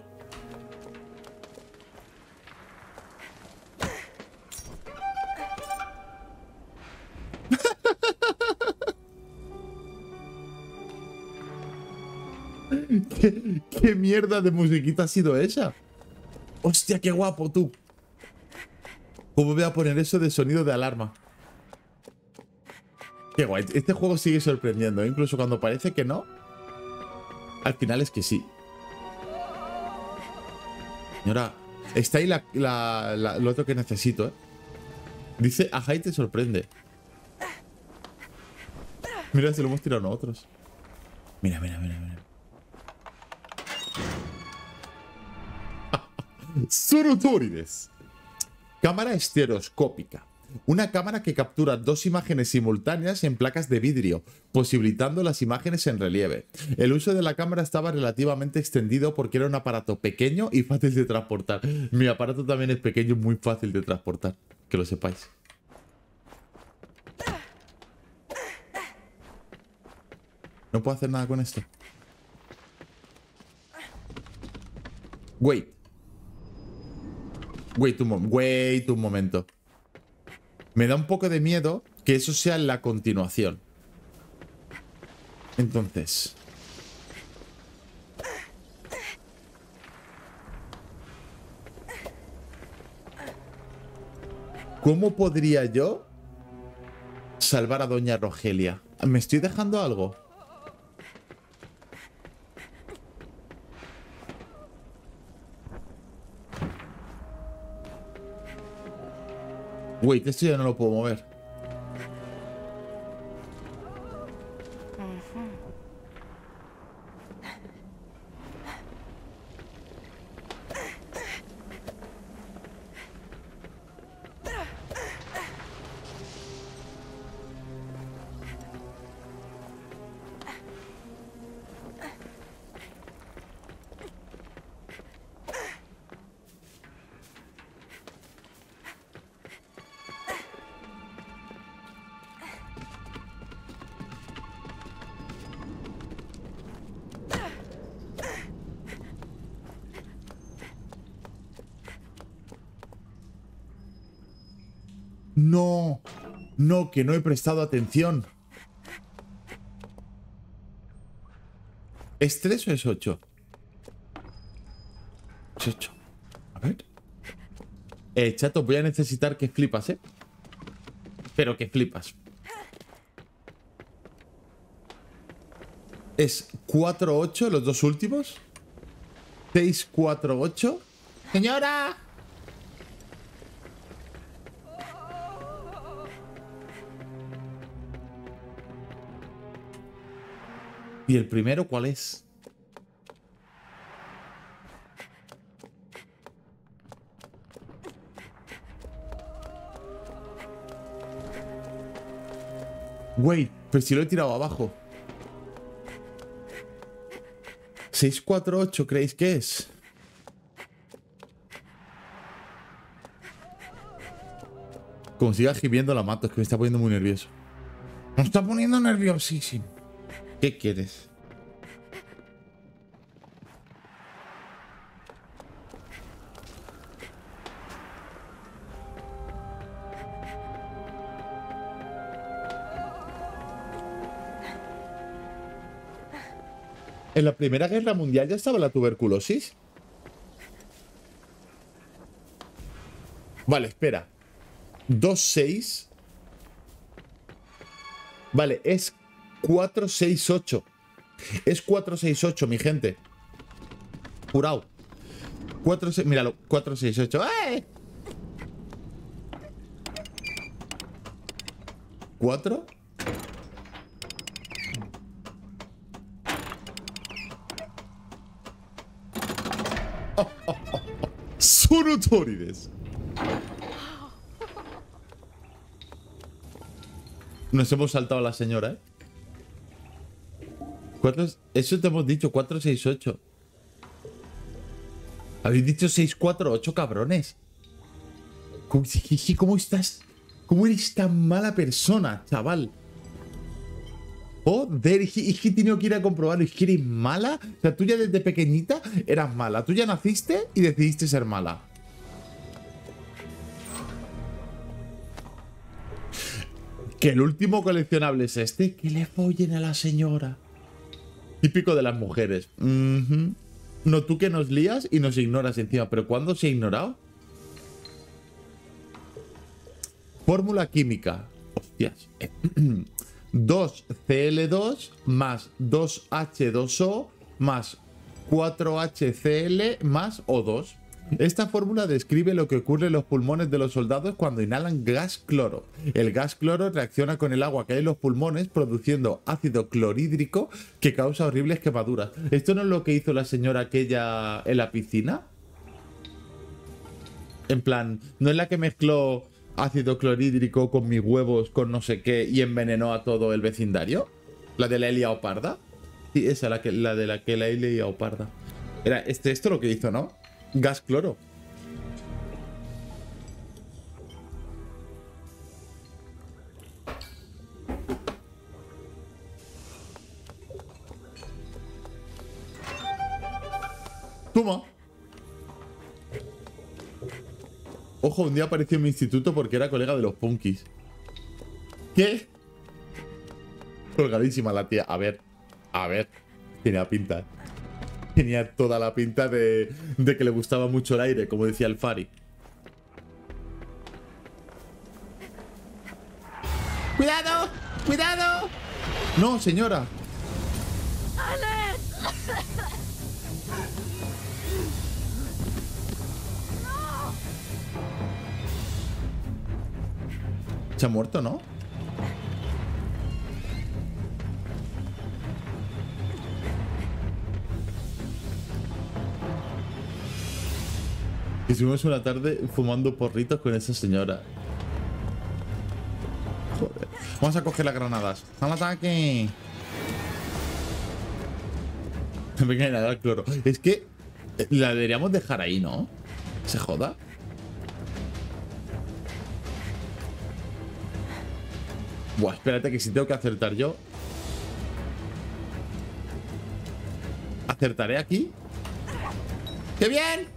¿Qué mierda de musiquita ha sido esa? ¡Hostia, qué guapo, tú! ¿Cómo voy a poner eso de sonido de alarma? Qué guay. Este juego sigue sorprendiendo, ¿eh? Incluso cuando parece que no. Al final es que sí. Señora, está ahí lo otro que necesito, ¿eh? Dice, ajá, y te sorprende. Mira, se lo hemos tirado nosotros. Mira, mira, mira, mira. Sonotórides. Cámara estereoscópica. Una cámara que captura 2 imágenes simultáneas en placas de vidrio, posibilitando las imágenes en relieve. El uso de la cámara estaba relativamente extendido porque era un aparato pequeño y fácil de transportar. Mi aparato también es pequeño y muy fácil de transportar, que lo sepáis. No puedo hacer nada con esto. Wait un momento. Me da un poco de miedo que eso sea la continuación. Entonces... ¿cómo podría yo salvar a Doña Rogelia? ¿Me estoy dejando algo? Wait, esto ya no lo puedo mover. No, no, que no he prestado atención. ¿Es 3 o es 8? Es 8. A ver. Chato, voy a necesitar que flipas, ¿eh? Pero que flipas. ¿Es 4-8 los 2 últimos? 6-4-8. ¡Señora! ¿Y el primero cuál es? Wait, pero si lo he tirado abajo. 6-4-8, ¿creéis que es? Como siga gimiendo la mato, es que me está poniendo muy nervioso. Me está poniendo nerviosísimo. ¿Qué quieres? ¿En la Primera Guerra Mundial ya estaba la tuberculosis? Vale, espera. 2-6. Vale, es 4-6-8. Es 4-6-8, mi gente. Jurado. 4-6... Míralo, 4-6-8. ¡Eh! 4. Son autoridades. Nos hemos saltado a la señora, ¿eh? Eso te hemos dicho, 4-6-8. Habéis dicho 6-4-8, cabrones. ¿Cómo estás? ¿Cómo eres tan mala persona, chaval? Joder, es que he tenido que ir a comprobarlo. Es que eres mala. O sea, tú ya desde pequeñita eras mala. Tú ya naciste y decidiste ser mala. Que el último coleccionable es este. Que le follen a la señora. Típico de las mujeres. No, tú que nos lías y nos ignoras encima. ¿Pero cuándo se ha ignorado? Fórmula química. Hostias. 2Cl2 más 2H2O más 4HCl más O2. Esta fórmula describe lo que ocurre en los pulmones de los soldados cuando inhalan gas cloro. El gas cloro reacciona con el agua que hay en los pulmones produciendo ácido clorhídrico que causa horribles quemaduras. ¿Esto no es lo que hizo la señora aquella en la piscina? En plan, ¿no es la que mezcló ácido clorhídrico con mis huevos con no sé qué y envenenó a todo el vecindario? ¿La de la Elia Oparda? Sí, esa, la de la Elia Oparda. Era esto lo que hizo, ¿no? Gas cloro. Toma. Ojo, un día apareció en mi instituto porque era colega de los punkis. ¿Qué? Colgadísima la tía. A ver. Tenía pinta. Tenía toda la pinta de que le gustaba mucho el aire, como decía el Fari. ¡Cuidado! ¡Cuidado! No, señora. ¿Se ha muerto, no? Estuvimos una tarde fumando porritos con esa señora. Joder. Vamos a coger las granadas. ¡Al ataque! Venga, nada, el cloro. Es que la deberíamos dejar ahí, ¿no? ¿Se joda? Buah, espérate que si tengo que acertar yo. ¿Acertaré aquí? ¡Qué bien!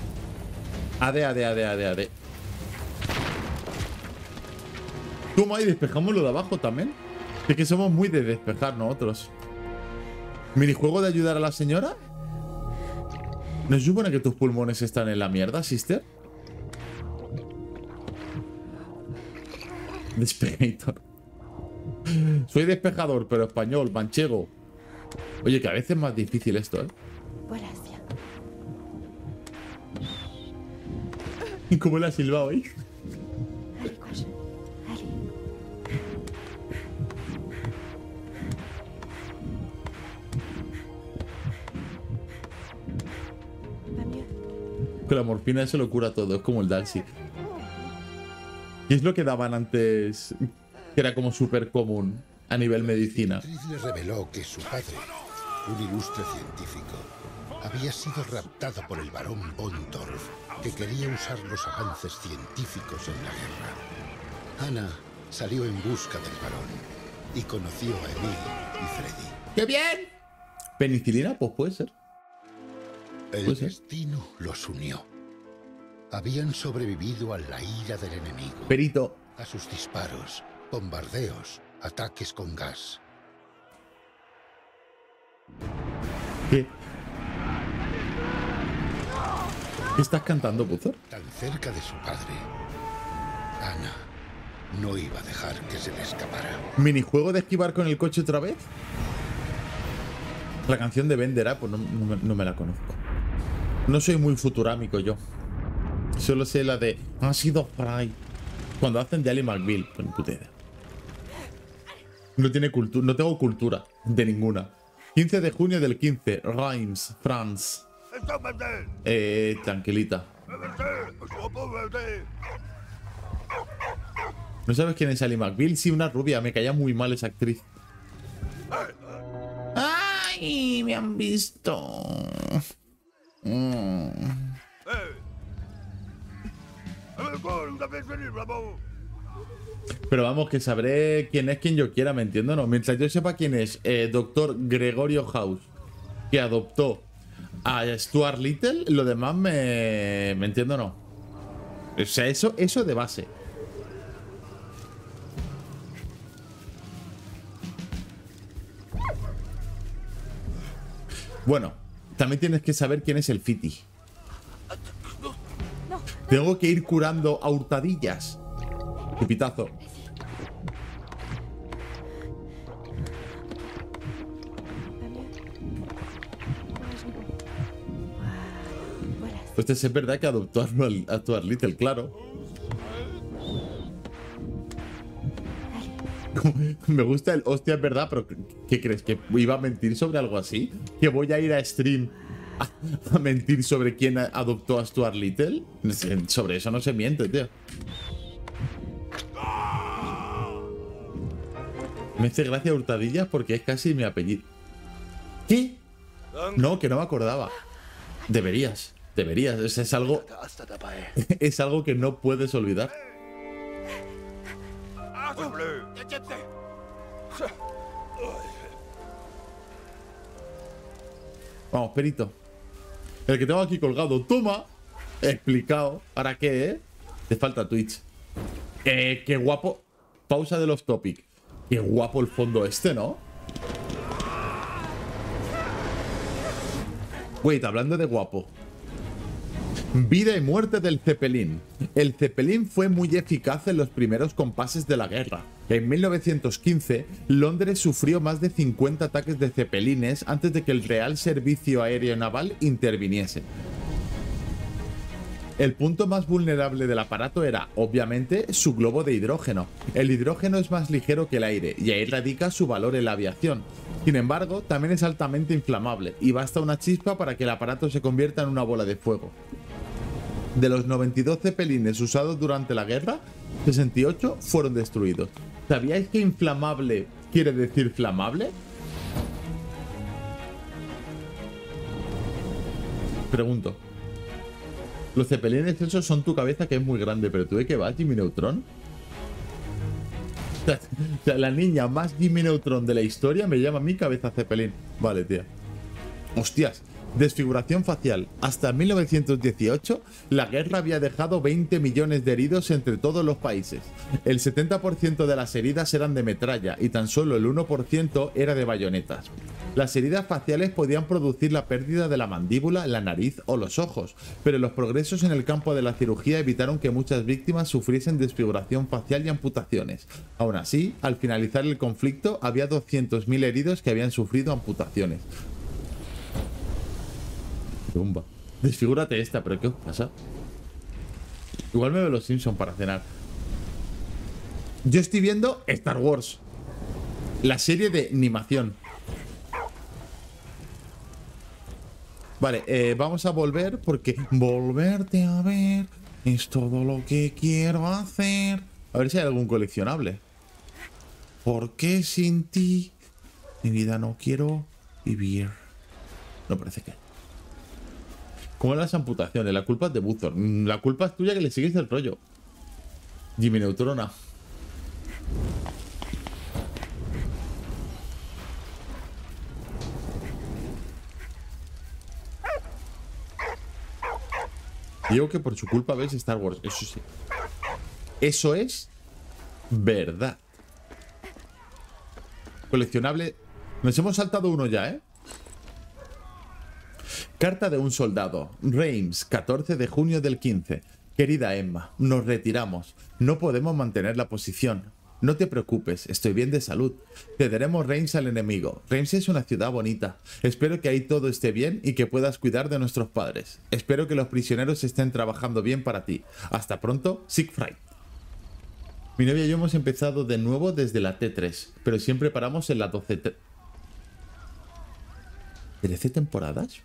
AD. Toma y despejamos lo de abajo también. Es que somos muy de despejar nosotros. ¿Minijuego de ayudar a la señora? ¿No se supone que tus pulmones están en la mierda, sister? Despejator. Soy despejador, pero español, manchego. Oye, que a veces es más difícil esto, ¿eh? Gracias. ¿Y cómo le ha silbado ahí? Allez, coche. Allez. Va mieux. Con la morfina eso lo cura todo, es como el Dalsy. ¿Qué es lo que daban antes? Que era como súper común a nivel medicina. Le reveló que su padre, un ilustre científico, había sido raptado por el barón von Dorf, que quería usar los avances científicos en la guerra. Ana salió en busca del varón y conoció a Emil y Freddy. ¡Qué bien! ¿Penicilina? Pues puede ser. El Pues sí. destino los unió. Habían sobrevivido a la ira del enemigo, Perito. a sus disparos, bombardeos, ataques con gas. ¿Qué? ¿Qué estás cantando, Buzor? Tan cerca de su padre, Ana no iba a dejar que se le escapara. ¿Minijuego de esquivar con el coche otra vez? La canción de Bender, pues no me la conozco. No soy muy futurámico yo. Solo sé la de ha sido Fry. Cuando hacen de Ali McBeal, pues ni puta idea. No tiene cultura, no tengo cultura de ninguna. 15 de junio del 15, Reims, France. Tranquilita. ¿No sabes quién es Ali McBeal? Sí, una rubia, me caía muy mal esa actriz. ¡Ay! Me han visto. Pero vamos, que sabré quién es quien yo quiera, ¿me entiendo? No, mientras yo sepa quién es Doctor Gregorio House, que adoptó a Stuart Little, lo demás me entiendo, no. O sea, eso de base. Bueno, también tienes que saber quién es el Fiti. Tengo que ir curando a hurtadillas. Pitazo. Pues es verdad que adoptó a Stuart Little, claro. Me gusta el hostia, es verdad, pero ¿qué crees? ¿Que iba a mentir sobre algo así? ¿Que voy a ir a stream a mentir sobre quién adoptó a Stuart Little? Sobre eso no se miente, tío. Me hace gracia hurtadillas porque es casi mi apellido. ¿Qué? No, que no me acordaba. Deberías. Es algo... Es algo que no puedes olvidar. Vamos, Perito. El que tengo aquí colgado. Toma. Explicado. ¿Para qué, Te falta Twitch. Qué guapo. Pausa de los topic. Qué guapo el fondo este, ¿no? Wait, hablando de guapo. Vida y muerte del Zeppelin. El Zeppelin fue muy eficaz en los primeros compases de la guerra. En 1915, Londres sufrió más de 50 ataques de Zeppelines antes de que el Real Servicio Aéreo Naval interviniese. El punto más vulnerable del aparato era, obviamente, su globo de hidrógeno. El hidrógeno es más ligero que el aire, y ahí radica su valor en la aviación. Sin embargo, también es altamente inflamable, y basta una chispa para que el aparato se convierta en una bola de fuego. De los 92 Zeppelines usados durante la guerra, 68 fueron destruidos. ¿Sabíais que inflamable quiere decir flamable? Pregunto. Los Zeppelines esos son tu cabeza, que es muy grande, pero ¿tú de qué vas, Jimmy Neutron? O sea, la niña más Jimmy Neutron de la historia me llama mi cabeza Zeppelin. Vale, tía. Hostias. Desfiguración facial. Hasta 1918, la guerra había dejado 20 millones de heridos entre todos los países. El 70% de las heridas eran de metralla y tan solo el 1% era de bayonetas. Las heridas faciales podían producir la pérdida de la mandíbula, la nariz o los ojos, pero los progresos en el campo de la cirugía evitaron que muchas víctimas sufriesen desfiguración facial y amputaciones. Aún así, al finalizar el conflicto, había 200.000 heridos que habían sufrido amputaciones. Tumba. Desfigúrate esta, pero ¿qué os pasa? Igual me veo los Simpsons para cenar. Yo estoy viendo Star Wars, la serie de animación. Vale, vamos a volver porque volverte a ver es todo lo que quiero hacer. A ver si hay algún coleccionable. Porque sin ti mi vida no quiero vivir. No parece que... ¿Cómo las amputaciones? La culpa es de Buzor. La culpa es tuya, que le sigues el rollo. Jimmy Neutrona. Digo que por su culpa ves Star Wars. Eso sí. Eso es verdad. Coleccionable. Nos hemos saltado uno ya, ¿eh? Carta de un soldado. Reims, 14 de junio del 15. Querida Emma, nos retiramos. No podemos mantener la posición. No te preocupes, estoy bien de salud. Cederemos Reims al enemigo. Reims es una ciudad bonita. Espero que ahí todo esté bien y que puedas cuidar de nuestros padres. Espero que los prisioneros estén trabajando bien para ti. Hasta pronto, Siegfried. Mi novia y yo hemos empezado de nuevo desde la T3, pero siempre paramos en la 12. ¿13 temporadas?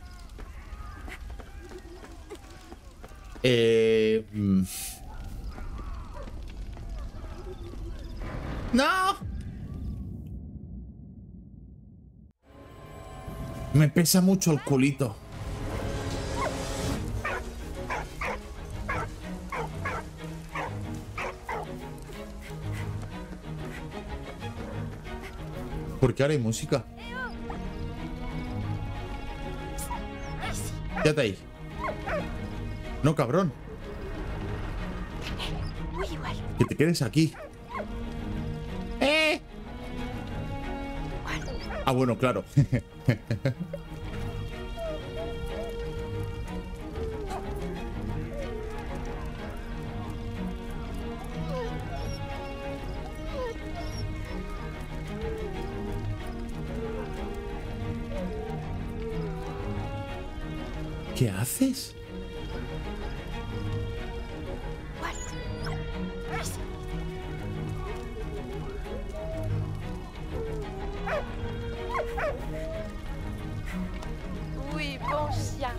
¡No! Me pesa mucho el culito. ¿Por qué ahora hay música? Quédate ahí. No, cabrón. Que te quedes aquí. Ah, bueno, claro. ¿Qué haces? Oui, bon chien.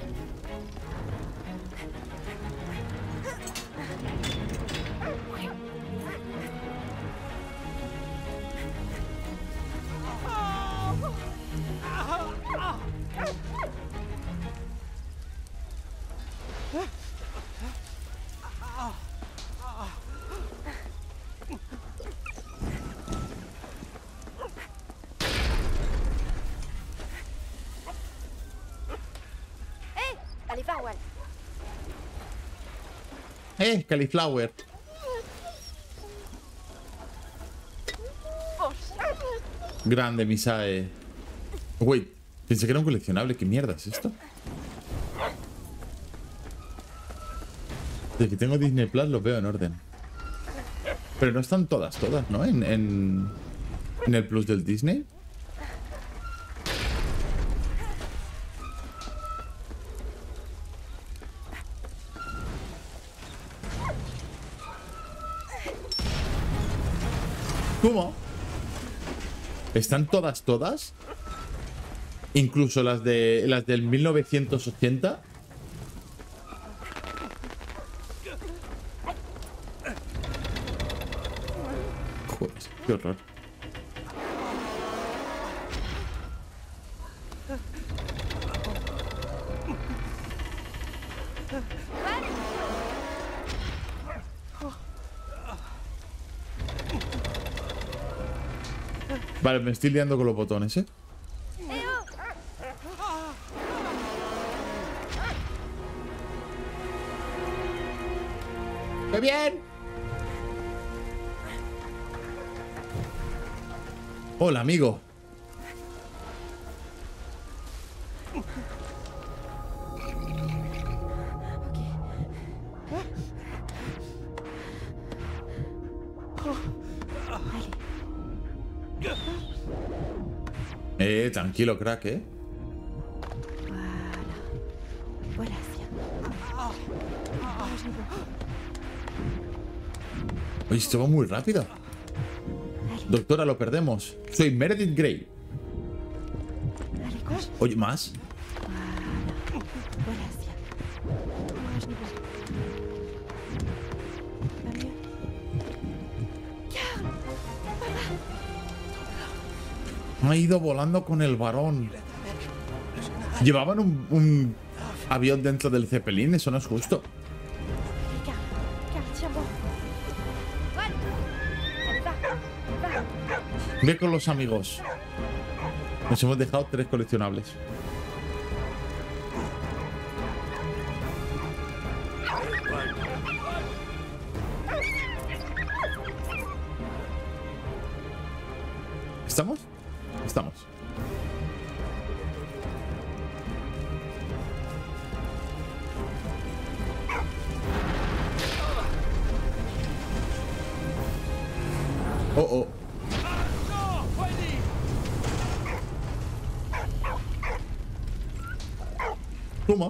Allez, va, Wal. Cauliflower. Bon chien. Grande, Misae. Wait, pensé que era un coleccionable. ¿Qué mierda es esto? Desde que tengo Disney Plus los veo en orden. Pero no están todas, ¿no? En el Plus del Disney. ¿Cómo? ¿Están todas? Incluso las del 1980. Joder, qué horror. Vale, me estoy liando con los botones, ¿eh? ¡Qué bien! Hola, amigo. Tranquilo, crack, ¿eh? Voilà, tiens. Oye, esto va muy rápido. Doctora, lo perdemos. Soy Meredith Grey. Allez, couche. Oye, ¿más? Voilà, tiens. Courage, Nico. Va mieux. Carl. Ha ido volando con el varón. Llevaban un avión dentro del Zeppelin, eso no es justo. Allez, Carl. Carl, tiens-moi. Wal. Ve con los amigos. Nos hemos dejado 3 coleccionables. ¿Estamos? Estamos. Oh, oh. Toma.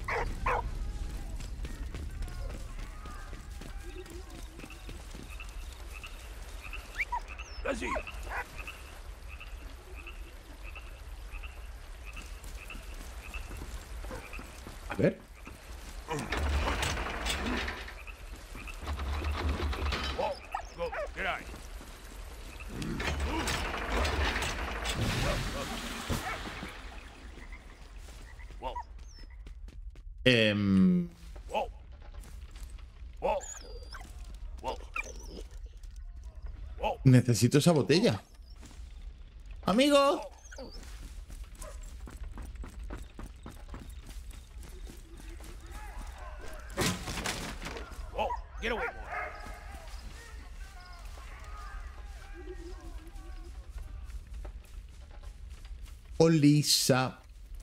A ver. Necesito esa botella. ¡Amigo! Oh, Lisa.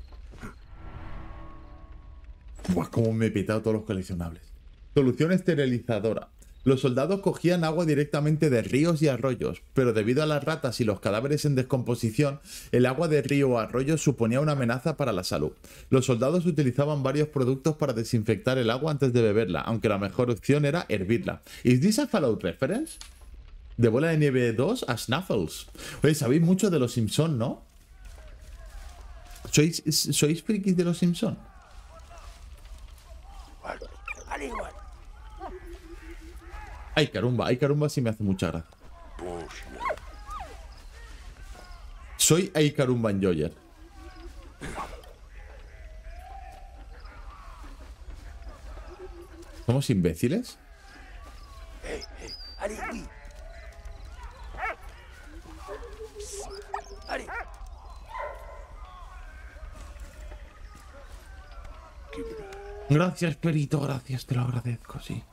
Buah, cómo me he petado todos los coleccionables. Solución esterilizadora. Los soldados cogían agua directamente de ríos y arroyos, pero debido a las ratas y los cadáveres en descomposición, el agua de río o arroyo suponía una amenaza para la salud. Los soldados utilizaban varios productos para desinfectar el agua antes de beberla, aunque la mejor opción era hervirla. ¿Is this a Fallout reference? De Bola de Nieve 2 a Snuffles. Oye, sabéis mucho de los Simpson, ¿no? ¿Sois frikis de los Simpson? Ay, carumba sí me hace mucha gracia. Soy Ay Carumba Enjoyer. ¿Somos imbéciles? Gracias, perito, gracias, te lo agradezco, sí.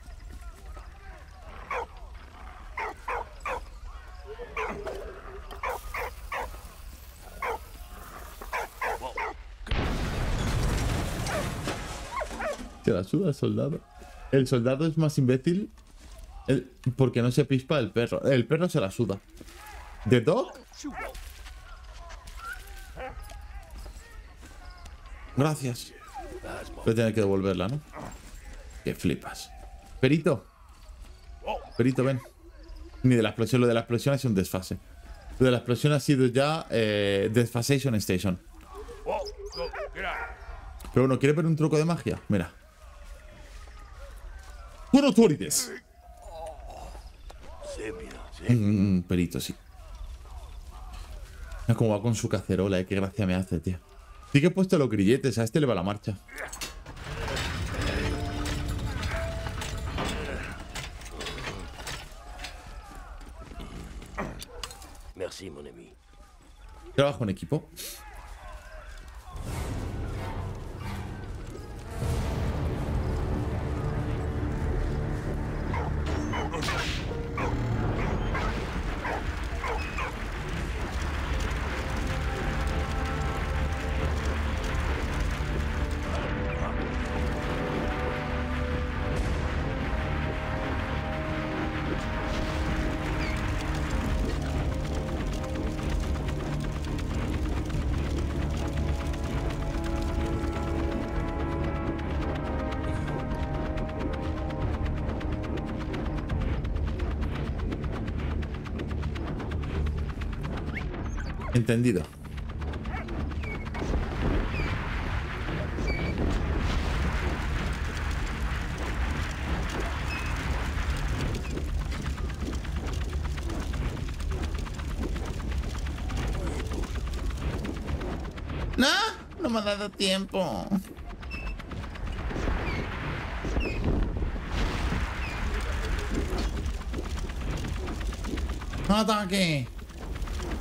Se la suda el soldado. El soldado es más imbécil porque no se pispa el perro. El perro se la suda. ¿The dog? Gracias. Voy a tener que devolverla, ¿no? Que flipas. Perito. Perito, ven. Ni de la explosión. Lo de la explosión ha sido un desfase. Lo de la explosión ha sido ya Desfasation Station. Pero bueno, ¿quiere ver un truco de magia? Mira. ¡Con authorities! Perito, sí. Mira cómo va con su cacerola, qué gracia me hace, tío. Sí que he puesto los grilletes, a este le va la marcha. Merci, mon ami. Trabajo en equipo. Entendido. No me ha dado tiempo. ¡Ataque!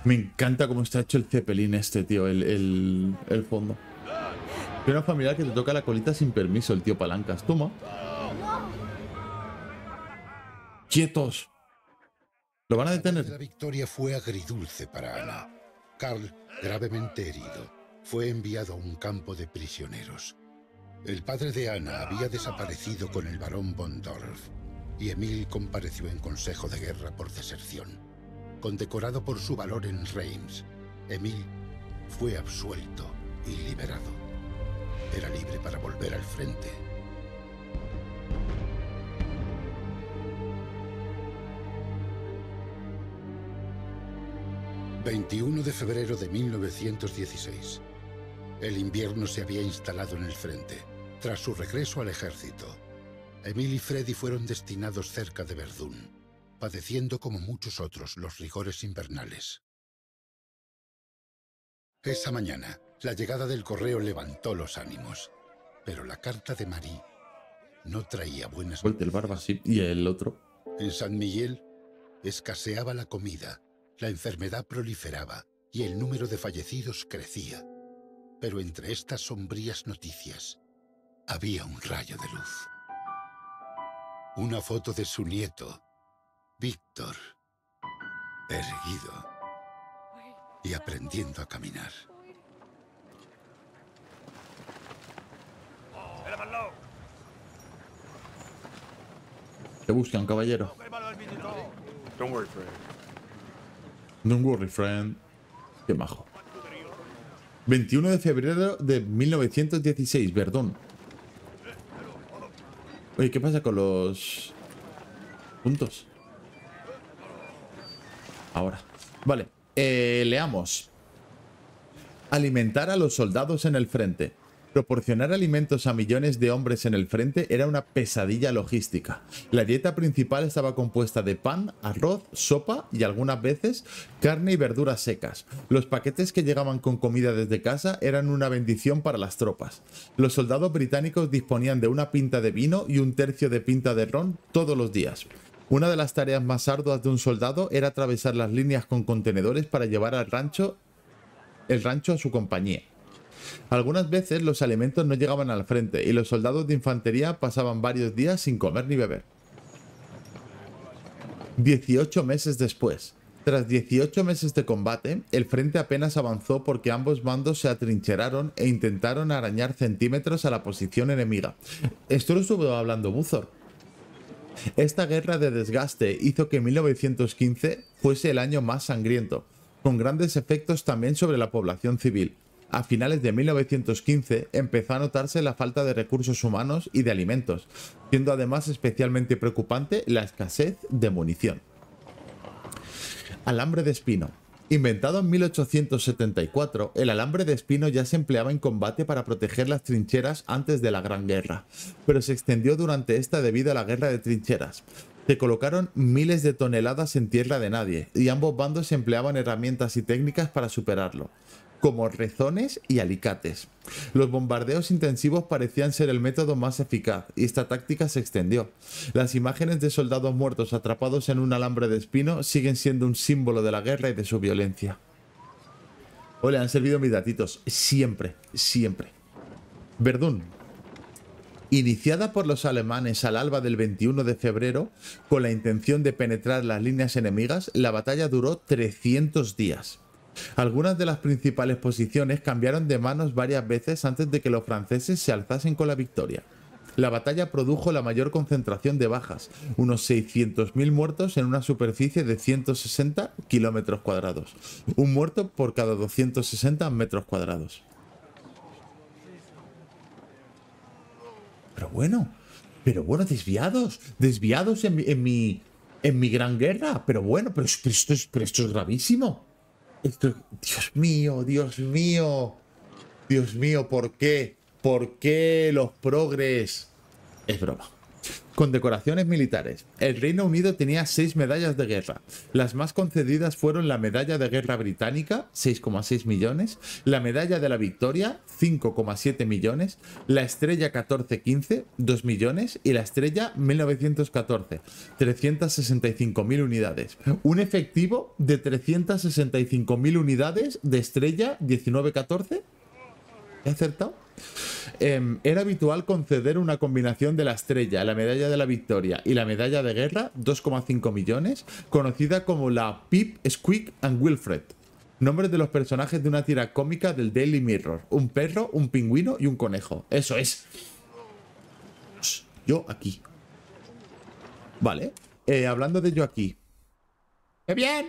Me encanta cómo está hecho el Zeppelin este, tío, el fondo. Hay una familiar que te toca la colita sin permiso, el tío Palancas. Toma. ¡Quietos! ¿Lo van a detener? La victoria fue agridulce para Ana. Karl, gravemente herido, fue enviado a un campo de prisioneros. El padre de Ana había desaparecido con el barón von Dorf, y Emil compareció en consejo de guerra por deserción. Condecorado por su valor en Reims, Emil fue absuelto y liberado. Era libre para volver al frente. ...21 de febrero de 1916... El invierno se había instalado en el frente. Tras su regreso al ejército, Emil y Freddy fueron destinados cerca de Verdún, padeciendo como muchos otros los rigores invernales. Esa mañana, la llegada del correo levantó los ánimos, pero la carta de Marie no traía buenas Suelte el barba, sí. Y el otro. En San Miguel escaseaba la comida, la enfermedad proliferaba y el número de fallecidos crecía. Pero entre estas sombrías noticias había un rayo de luz. Una foto de su nieto, Víctor, erguido y aprendiendo a caminar. Te buscan, caballero. Don't worry, Fred. Don't worry, friend. Qué majo. 21 de febrero de 1916, Verdún. Oye, ¿qué pasa con los puntos? Ahora. Vale. Leamos. Alimentar a los soldados en el frente. Proporcionar alimentos a millones de hombres en el frente era una pesadilla logística. La dieta principal estaba compuesta de pan, arroz, sopa y algunas veces carne y verduras secas. Los paquetes que llegaban con comida desde casa eran una bendición para las tropas. Los soldados británicos disponían de una pinta de vino y un tercio de pinta de ron todos los días. Una de las tareas más arduas de un soldado era atravesar las líneas con contenedores para llevar el rancho a su compañía. Algunas veces los alimentos no llegaban al frente y los soldados de infantería pasaban varios días sin comer ni beber. 18 meses después. Tras 18 meses de combate, el frente apenas avanzó porque ambos bandos se atrincheraron e intentaron arañar centímetros a la posición enemiga. Esto lo estuvo hablando Buthor. Esta guerra de desgaste hizo que 1915 fuese el año más sangriento, con grandes efectos también sobre la población civil. A finales de 1915 empezó a notarse la falta de recursos humanos y de alimentos, siendo además especialmente preocupante la escasez de munición. Alambre de espino. Inventado en 1874, el alambre de espino ya se empleaba en combate para proteger las trincheras antes de la Gran Guerra, pero se extendió durante esta debido a la guerra de trincheras. Se colocaron miles de toneladas en tierra de nadie, y ambos bandos empleaban herramientas y técnicas para superarlo, como rezones y alicates. Los bombardeos intensivos parecían ser el método más eficaz, y esta táctica se extendió. Las imágenes de soldados muertos atrapados en un alambre de espino siguen siendo un símbolo de la guerra y de su violencia. Ole, han servido mis datitos. Siempre, siempre. Verdún. Iniciada por los alemanes al alba del 21 de febrero, con la intención de penetrar las líneas enemigas, la batalla duró 300 días. Algunas de las principales posiciones cambiaron de manos varias veces antes de que los franceses se alzasen con la victoria. La batalla produjo la mayor concentración de bajas, unos 600.000 muertos en una superficie de 160 kilómetros cuadrados, un muerto por cada 260 metros cuadrados. Pero bueno, desviados en mi gran guerra, pero bueno, pero esto es gravísimo. Dios mío, Dios mío. Dios mío, ¿por qué? ¿Por qué los progres? Es broma. Condecoraciones militares. El Reino Unido tenía 6 medallas de guerra. Las más concedidas fueron la Medalla de Guerra Británica, 6,6 millones, la Medalla de la Victoria, 5,7 millones, la Estrella 1415, 2 millones y la Estrella 1914, 365.000 unidades. Un efectivo de 365.000 unidades de Estrella 1914. ¿He acertado? Era habitual conceder una combinación de la Estrella, la Medalla de la Victoria y la Medalla de Guerra, 2,5 millones, conocida como la Pip, Squeak and Wilfred. Nombres de los personajes de una tira cómica del Daily Mirror. Un perro, un pingüino y un conejo. Eso es. Yo aquí. Vale. Hablando de yo aquí. ¡Qué bien!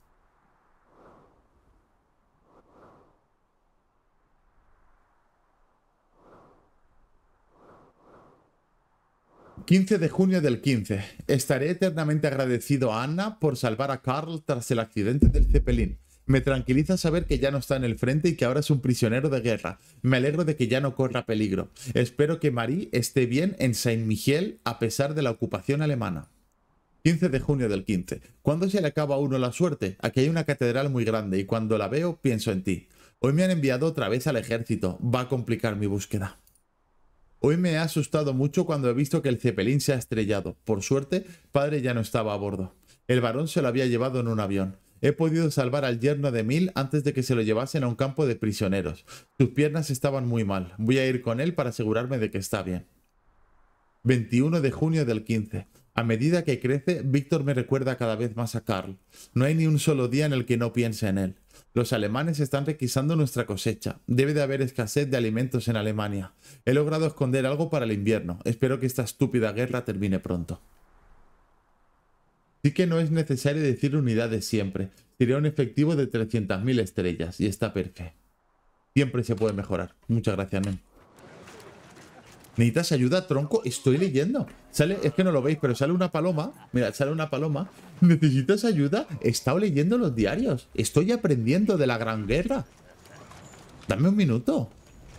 ...15 de junio del 15... Estaré eternamente agradecido a Anna por salvar a Carl tras el accidente del Zeppelin. Me tranquiliza saber que ya no está en el frente y que ahora es un prisionero de guerra. Me alegro de que ya no corra peligro. Espero que Marie esté bien en Saint-Michel a pesar de la ocupación alemana. 15 de junio del 15. ¿Cuándo se le acaba a uno la suerte? Aquí hay una catedral muy grande y cuando la veo pienso en ti. Hoy me han enviado otra vez al ejército. Va a complicar mi búsqueda. Hoy me ha asustado mucho cuando he visto que el Zeppelin se ha estrellado. Por suerte, padre ya no estaba a bordo. El varón se lo había llevado en un avión. He podido salvar al yerno de Mil antes de que se lo llevasen a un campo de prisioneros. Sus piernas estaban muy mal. Voy a ir con él para asegurarme de que está bien. 21 de junio del 15. A medida que crece, Víctor me recuerda cada vez más a Carl. No hay ni un solo día en el que no piense en él. Los alemanes están requisando nuestra cosecha. Debe de haber escasez de alimentos en Alemania. He logrado esconder algo para el invierno. Espero que esta estúpida guerra termine pronto. Sí que no es necesario decir unidades siempre. Sería un efectivo de 300.000 estrellas y está perfecto. Siempre se puede mejorar. Muchas gracias, Nen. ¿Necesitas ayuda, tronco? Estoy leyendo. Sale, es que no lo veis, pero sale una paloma. Mira, sale una paloma. ¿Necesitas ayuda? He estado leyendo los diarios. Estoy aprendiendo de la Gran Guerra. Dame un minuto.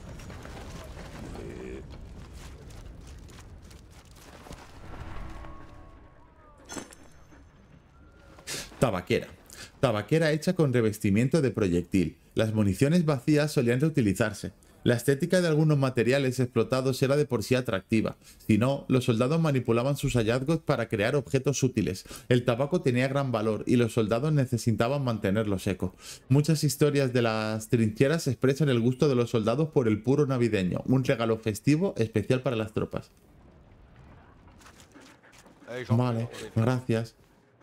Tabaquera. Tabaquera hecha con revestimiento de proyectil. Las municiones vacías solían reutilizarse. La estética de algunos materiales explotados era de por sí atractiva. Si no, los soldados manipulaban sus hallazgos para crear objetos útiles. El tabaco tenía gran valor y los soldados necesitaban mantenerlo seco. Muchas historias de las trincheras expresan el gusto de los soldados por el puro navideño, un regalo festivo especial para las tropas. Vale, gracias.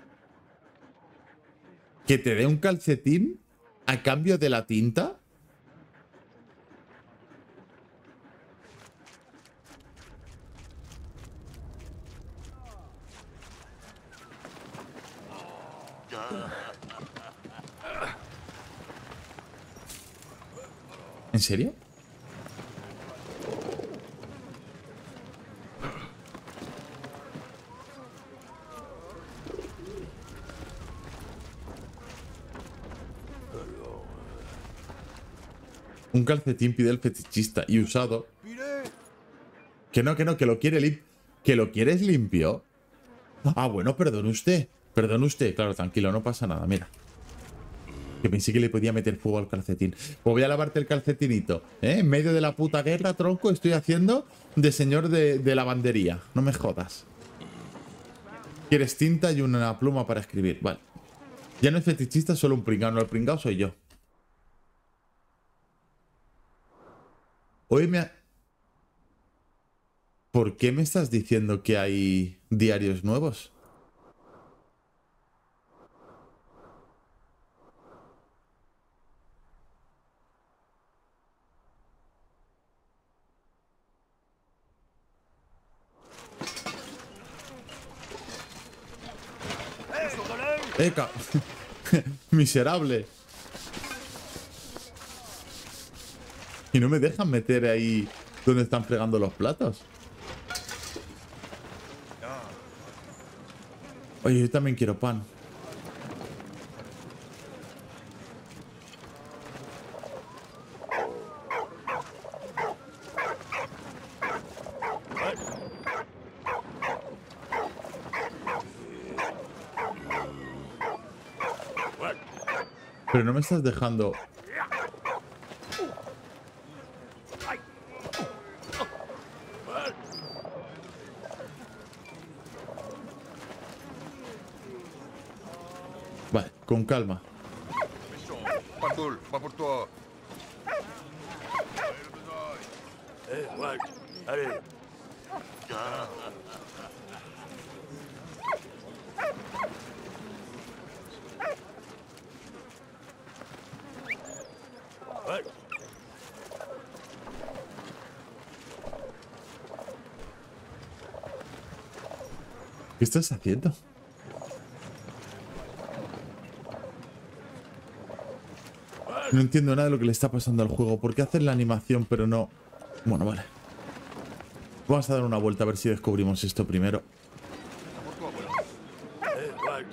¿Que te dé un calcetín a cambio de la tinta? ¿En serio? Un calcetín pide el fetichista y usado. Que no, que lo quiere limpio. ¿Que lo quieres limpio? Ah, bueno, perdone usted. Perdone usted. Claro, tranquilo, no pasa nada, mira. Que pensé que le podía meter fuego al calcetín. Pues voy a lavarte el calcetinito. En medio de la puta guerra, tronco, estoy haciendo de señor de lavandería. No me jodas. ¿Quieres tinta y una pluma para escribir? Vale. Ya no es fetichista, solo un pringao. No, el pringao soy yo. Hoy me ha... ¿Por qué me estás diciendo que hay diarios nuevos? ¡Eca! ¡Miserable! Y no me dejan meter ahí donde están fregando los platos. Oye, yo también quiero pan. Pero no me estás dejando... Vale, con calma. Patul, va por toi. Walt, allez. Walt. ¿Qué estás haciendo? No entiendo nada de lo que le está pasando al juego. ¿Por qué hacer la animación pero no...? Bueno, vale. Vamos a dar una vuelta a ver si descubrimos esto primero. Walt.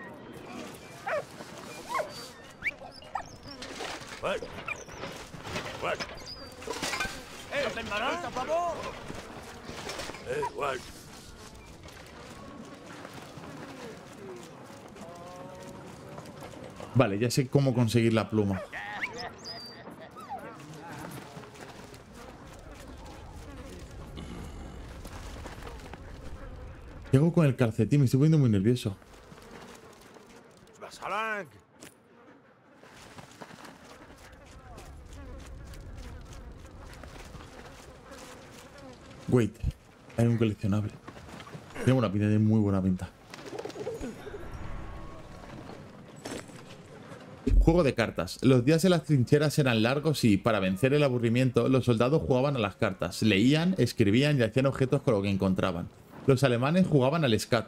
Walt. Walt. Walt. Vale, ya sé cómo conseguir la pluma. ¿Qué hago con el calcetín? Me estoy poniendo muy nervioso. Vasalang. Wait, hay un coleccionable. Tengo una pinta de muy buena pinta. Juego de cartas. Los días en las trincheras eran largos y, para vencer el aburrimiento, los soldados jugaban a las cartas. Leían, escribían y hacían objetos con lo que encontraban. Los alemanes jugaban al skat.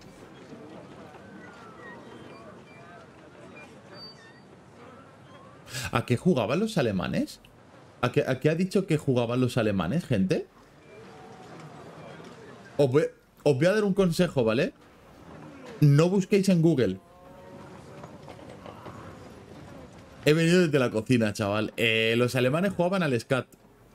¿A qué jugaban los alemanes? ¿A qué ha dicho que jugaban los alemanes, gente? Os voy a dar un consejo, ¿vale? No busquéis en Google. He venido desde la cocina, chaval. Los alemanes jugaban al skat.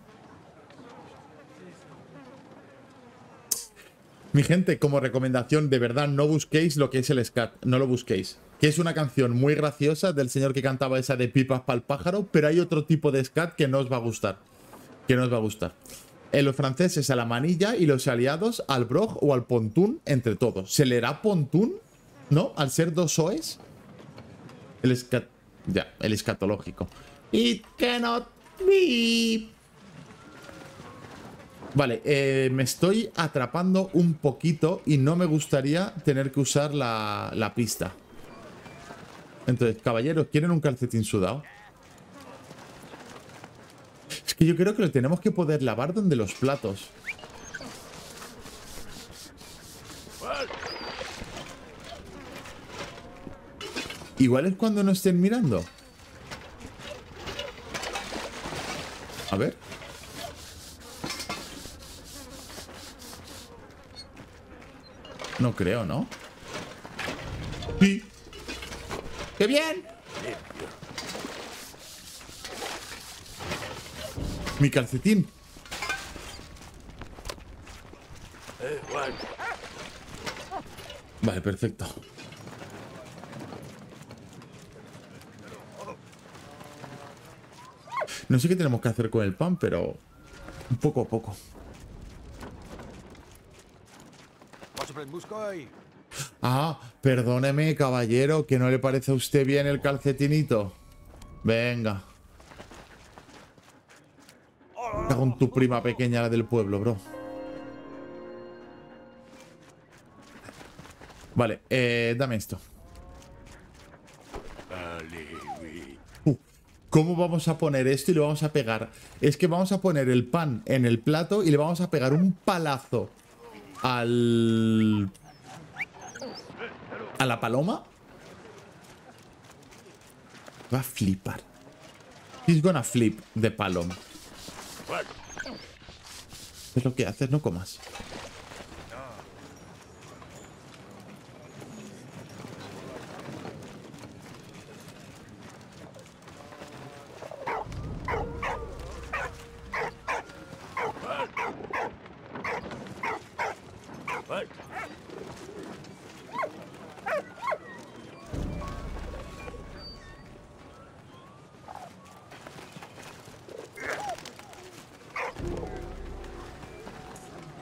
Mi gente, como recomendación, de verdad, no busquéis lo que es el skat. No lo busquéis. Que es una canción muy graciosa del señor que cantaba esa de pipas pa'l pájaro, pero hay otro tipo de skat que no os va a gustar. Que no os va a gustar. Los franceses a la manilla y los aliados al broj o al pontún entre todos. ¿Se leerá pontún? ¿No? Al ser dos oes. El skat... Ya, el escatológico. It cannot be. Vale, me estoy atrapando un poquito y no me gustaría tener que usar la pista. Entonces, caballeros, ¿quieren un calcetín sudado? Es que yo creo que lo tenemos que poder lavar donde los platos. Igual es cuando no estén mirando. A ver. No creo, ¿no? Sí. ¡Qué bien! Mi calcetín. Vale, perfecto. No sé qué tenemos que hacer con el pan, pero poco a poco. Ah, perdóneme, caballero, que no le parece a usted bien el calcetinito. Venga. Cago en tu prima pequeña, la del pueblo, bro. Vale, dame esto. ¿Cómo vamos a poner esto y lo vamos a pegar? Es que vamos a poner el pan en el plato y le vamos a pegar un palazo al... ¿A la paloma? Va a flipar. He's gonna flip de paloma. Es lo que haces, no comas.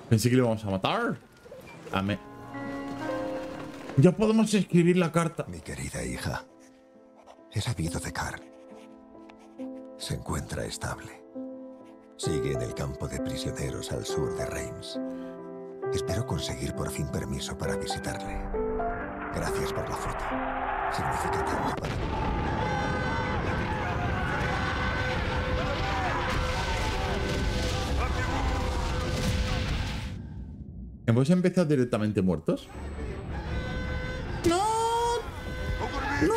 Pensé que le íbamos a matar. Amén. Ya podemos escribir la carta. Mi querida hija, he sabido de Carl. Se encuentra estable. Sigue en el campo de prisioneros al sur de Reims. Espero conseguir por fin permiso para visitarle. Gracias por la foto. Significa tanto para mí. ¿Hemos empezado directamente muertos? ¡No! ¡No!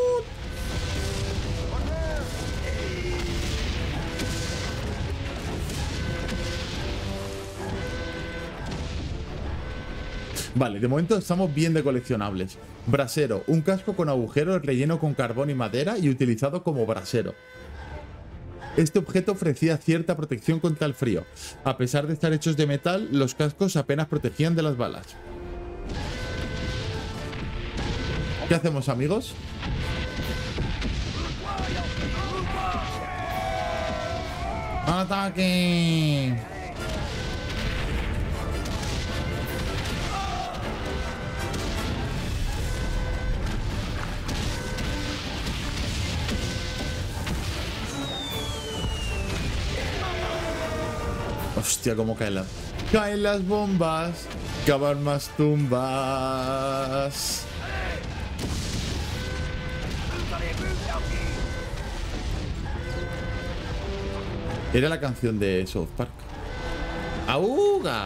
Vale, de momento estamos bien de coleccionables. Brasero, un casco con agujeros relleno con carbón y madera y utilizado como brasero. Este objeto ofrecía cierta protección contra el frío. A pesar de estar hechos de metal, los cascos apenas protegían de las balas. ¿Qué hacemos, amigos? ¡Ataque! Hostia, cómo caen las... ¡Caen las bombas! ¡Cavan más tumbas! Era la canción de South Park. ¡Auga!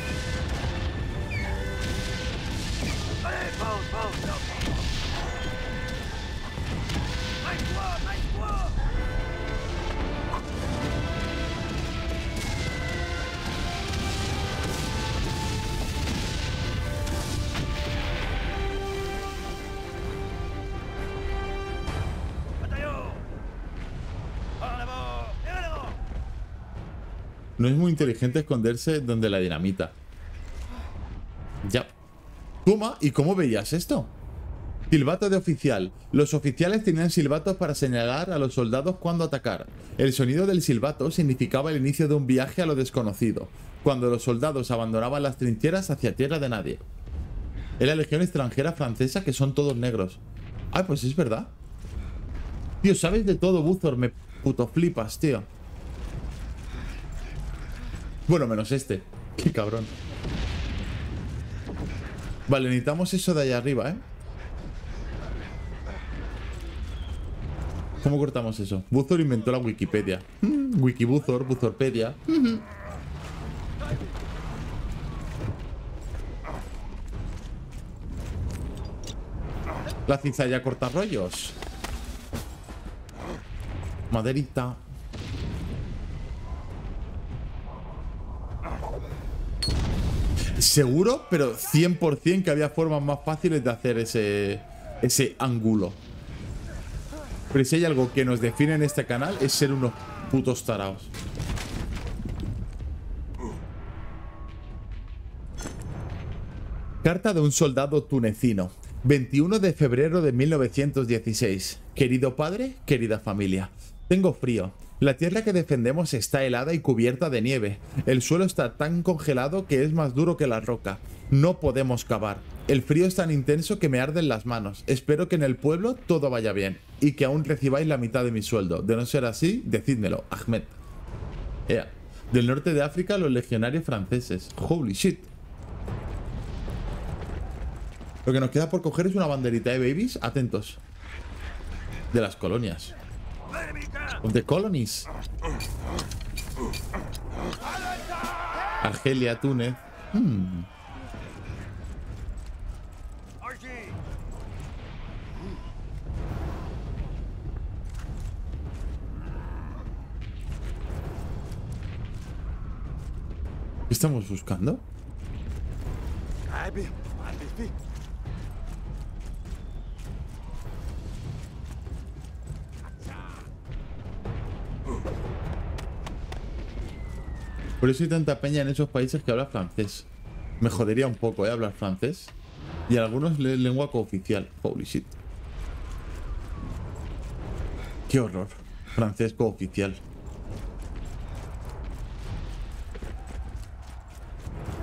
No es muy inteligente esconderse donde la dinamita. Ya. Toma, ¿y cómo veías esto? Silbato de oficial. Los oficiales tenían silbatos para señalar a los soldados cuándo atacar. El sonido del silbato significaba el inicio de un viaje a lo desconocido, cuando los soldados abandonaban las trincheras hacia tierra de nadie. Es la legión extranjera francesa, que son todos negros. Ah, pues es verdad. Tío, sabes de todo, Buthor. Me puto flipas, tío. Bueno, menos este. Qué cabrón. Vale, necesitamos eso de allá arriba, ¿eh? ¿Cómo cortamos eso? Buthor inventó la Wikipedia. Wikibuthor, Buthorpedia. La cizalla corta rollos. Maderita. Seguro, pero 100% que había formas más fáciles de hacer ese ángulo. Pero si hay algo que nos define en este canal es ser unos putos taraos. Carta de un soldado tunecino. 21 de febrero de 1916. Querido padre, querida familia. Tengo frío. La tierra que defendemos está helada y cubierta de nieve. El suelo está tan congelado que es más duro que la roca. No podemos cavar. El frío es tan intenso que me arden las manos. Espero que en el pueblo todo vaya bien y que aún recibáis la mitad de mi sueldo. De no ser así, decídmelo, Ahmed. Del norte de África, los legionarios franceses. Holy shit. Lo que nos queda por coger es una banderita de babies. Atentos. De las colonias. Of the colonies. Argelia, Túnez. ¿Qué estamos buscando? Por eso hay tanta peña en esos países que habla francés. Me jodería un poco, hablar francés. Y en algunos lengua cooficial. Holy shit. Qué horror. Francés cooficial.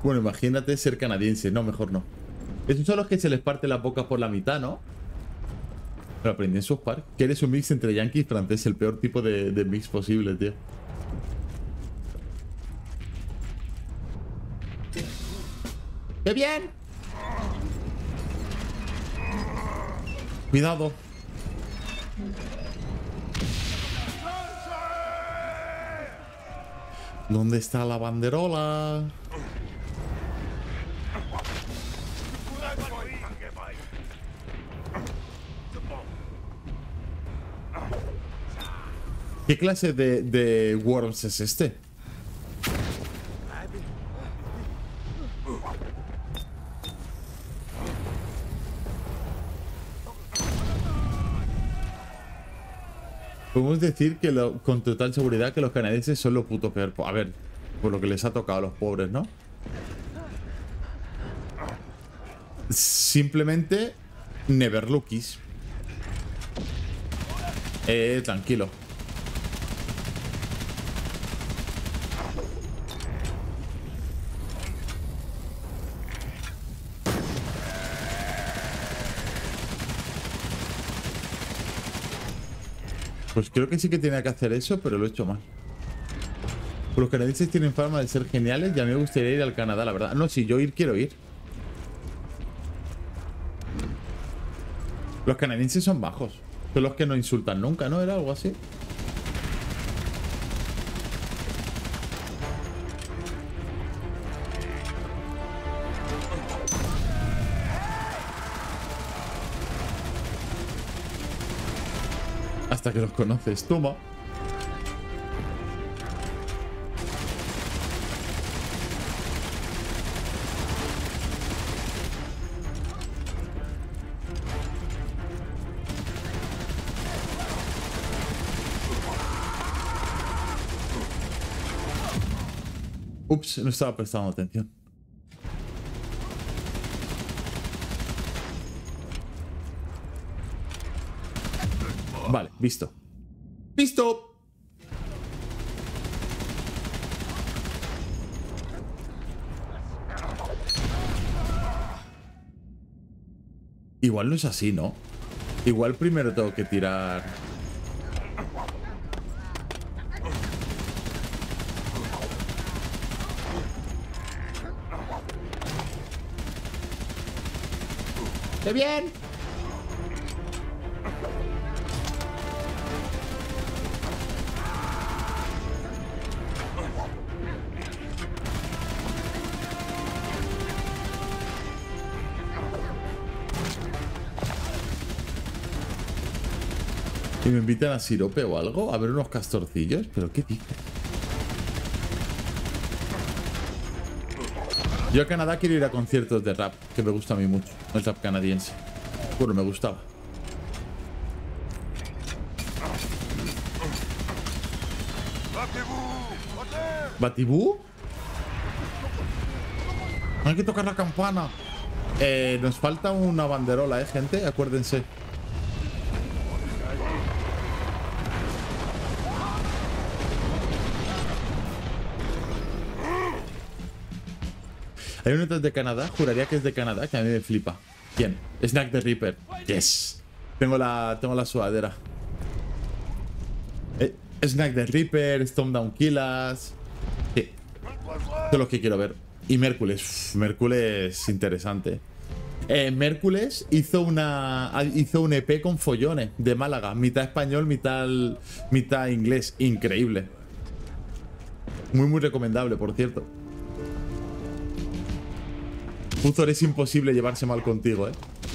Bueno, imagínate ser canadiense. No, mejor no. Esos son los que se les parte la boca por la mitad, ¿no? Pero aprendí en South Park. Que eres un mix entre yankee y francés. El peor tipo de mix posible, tío. ¡Qué bien! Cuidado. ¿Dónde está la banderola? ¿Qué clase de Worms es este? Podemos decir que con total seguridad que los canadienses son los putos peor. A ver, por lo que les ha tocado a los pobres, ¿no? Simplemente never lookies. Tranquilo. Pues creo que sí que tenía que hacer eso, pero lo he hecho mal. Pues los canadienses tienen fama de ser geniales y a mí me gustaría ir al Canadá, la verdad. No, si yo quiero ir. Los canadienses son bajos. Son los que no insultan nunca, ¿no? Era algo así. Hasta que los conoces. Toma. Ups, no estaba prestando atención. Vale, visto. ¡Visto! Igual no es así, ¿no? Igual primero tengo que tirar... ¡Qué bien! ¿Y me invitan a sirope o algo? ¿A ver unos castorcillos? ¿Pero qué dices? Yo a Canadá quiero ir a conciertos de rap, que me gusta a mí mucho. El rap canadiense. Bueno, me gustaba. ¿Batibú? Hay que tocar la campana. Nos falta una banderola, gente. Acuérdense. Hay un otro de Canadá, juraría que es de Canadá, que a mí me flipa. ¿Quién? Snack the Reaper. Yes. Tengo la sudadera. Snack the Reaper, Storm Down Killers. Sí. Eso es lo que quiero ver. Y Mércules. Mércules interesante. Mércules hizo un EP con follones de Málaga. Mitad español, mitad inglés. Increíble. Muy recomendable, por cierto. Puzor, es imposible llevarse mal contigo,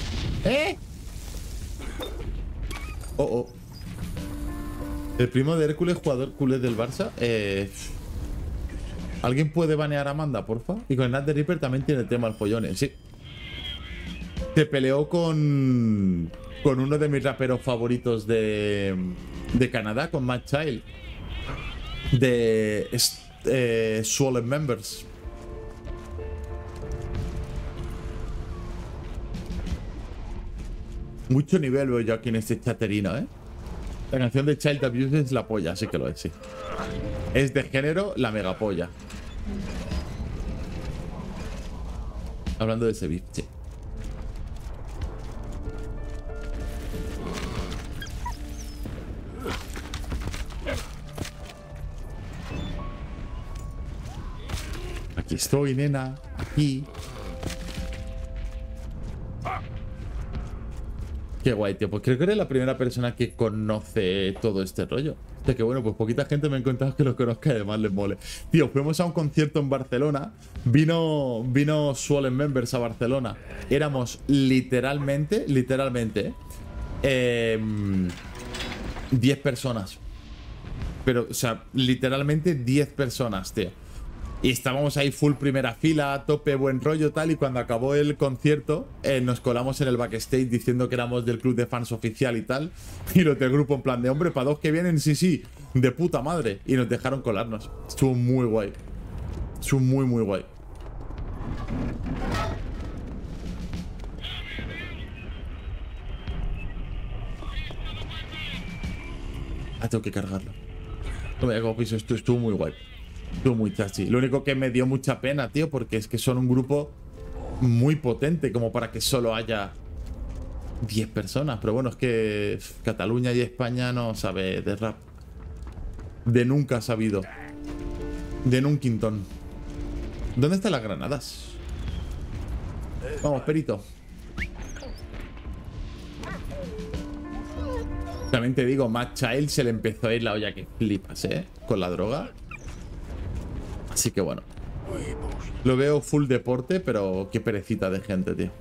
Oh. El primo de Hércules, jugador culé del Barça. ¿Alguien puede banear a Amanda, porfa? Y con el Nat the Reaper también tiene el tema del follones, sí. Se peleó con uno de mis raperos favoritos de Canadá, con Matt Child. De Swollen Members. Mucho nivel veo yo aquí en este chaterino, La canción de Child Abuse es la polla, sí que lo es, sí. Es de género la mega polla. Hablando de ese beef, sí. Aquí estoy, nena. Aquí. Qué guay, tío. Pues creo que eres la primera persona que conoce todo este rollo. O sea que bueno, pues poquita gente me ha encontrado que lo conozca y además les mole. Tío, fuimos a un concierto en Barcelona. Vino Swollen Members a Barcelona. Éramos literalmente 10 personas. Pero, o sea, literalmente 10 personas, tío. Y estábamos ahí full primera fila, a tope, buen rollo, tal. Y cuando acabó el concierto, nos colamos en el backstage diciendo que éramos del club de fans oficial y tal. Y los del grupo en plan de, hombre, para dos que vienen, sí, de puta madre. Y nos dejaron colarnos. Estuvo muy guay. Estuvo muy, muy guay. Ah, tengo que cargarlo. No me como piso, esto estuvo muy guay. Estuvo muy chachi. Lo único que me dio mucha pena, tío, porque es que son un grupo muy potente como para que solo haya 10 personas. Pero bueno, es que Cataluña y España no sabe de rap. De nunca ha sabido. De un quintón. ¿Dónde están las granadas? Vamos, perito. También te digo, Mad Child se le empezó a ir la olla que flipas, con la droga. Así que bueno. Lo veo full deporte, pero qué perecita de gente, tío.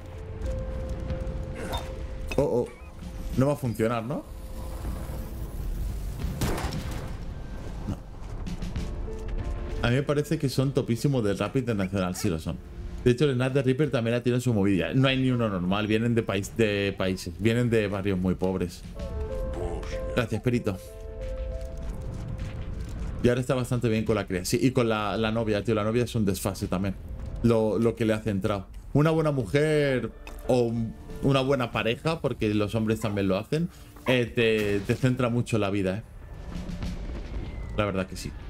Oh. No va a funcionar, ¿no? No. A mí me parece que son topísimos del rap internacional, sí lo son. De hecho, el Snap the Reaper también ha tenido su movida. No hay ni uno normal, vienen de países, vienen de barrios muy pobres. Gracias, perito. Y ahora está bastante bien con la cría. Sí, y con la novia, tío. La novia es un desfase también. Lo que le ha centrado. Una buena mujer o una buena pareja, porque los hombres también lo hacen, te centra mucho la vida, La verdad que sí.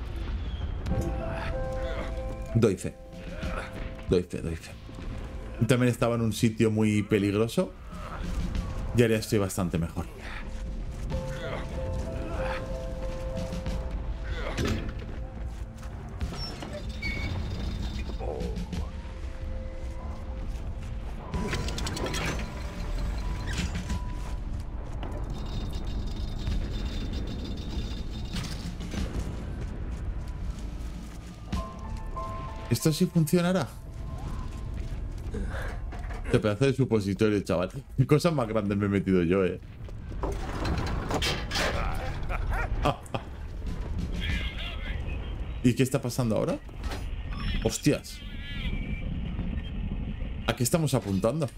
Doy fe. También estaba en un sitio muy peligroso. Y ahora estoy bastante mejor. ¿Esto sí funcionará? Este pedazo de supositorio, chaval. ¿Qué cosas más grandes me he metido yo, ¿Y qué está pasando ahora? ¡Hostias! ¿A qué estamos apuntando?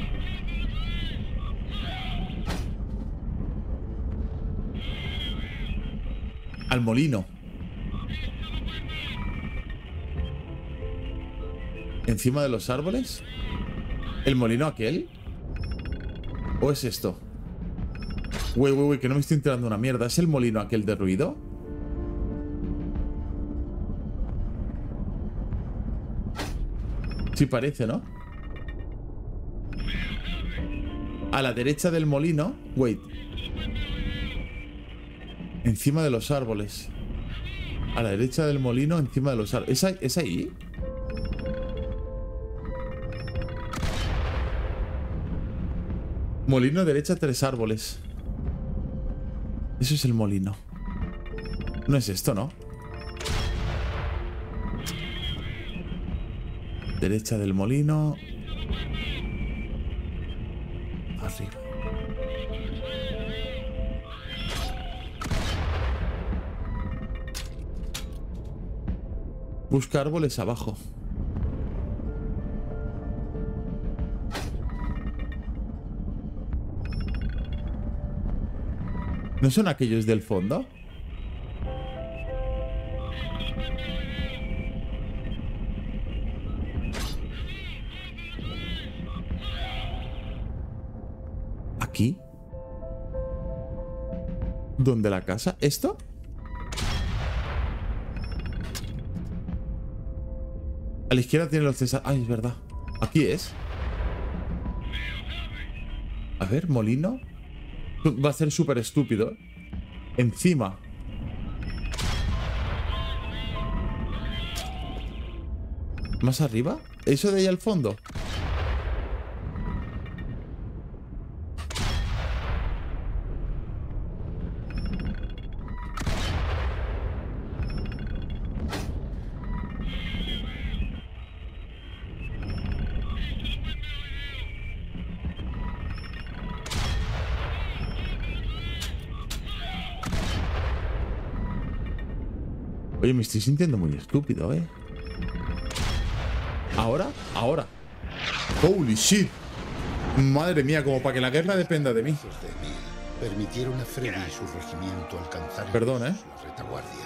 Al molino. ¿Encima de los árboles? ¿El molino aquel? ¿O es esto? Güey, que no me estoy enterando una mierda. ¿Es el molino aquel de ruido? Sí parece, ¿no? A la derecha del molino. Wait. Encima de los árboles. A la derecha del molino, encima de los árboles. ¿Es ahí? Molino derecha, 3 árboles. Eso es el molino. No es esto, ¿no? Derecha del molino. Arriba. Busca árboles abajo. ¿No son aquellos del fondo? ¿Aquí? ¿Dónde la casa? ¿Esto? A la izquierda tiene los César. Ay, es verdad. Aquí es. A ver, molino. Va a ser súper estúpido. Encima. ¿Más arriba? ¿Eso de ahí al fondo? Oye, me estoy sintiendo muy estúpido, ¿eh? ¿Ahora? Ahora. ¡Holy shit! Madre mía, como para que la guerra dependa de mí. Los de Emil permitieron a Freddy y su regimiento alcanzar Perdón, ¿eh? la retaguardia.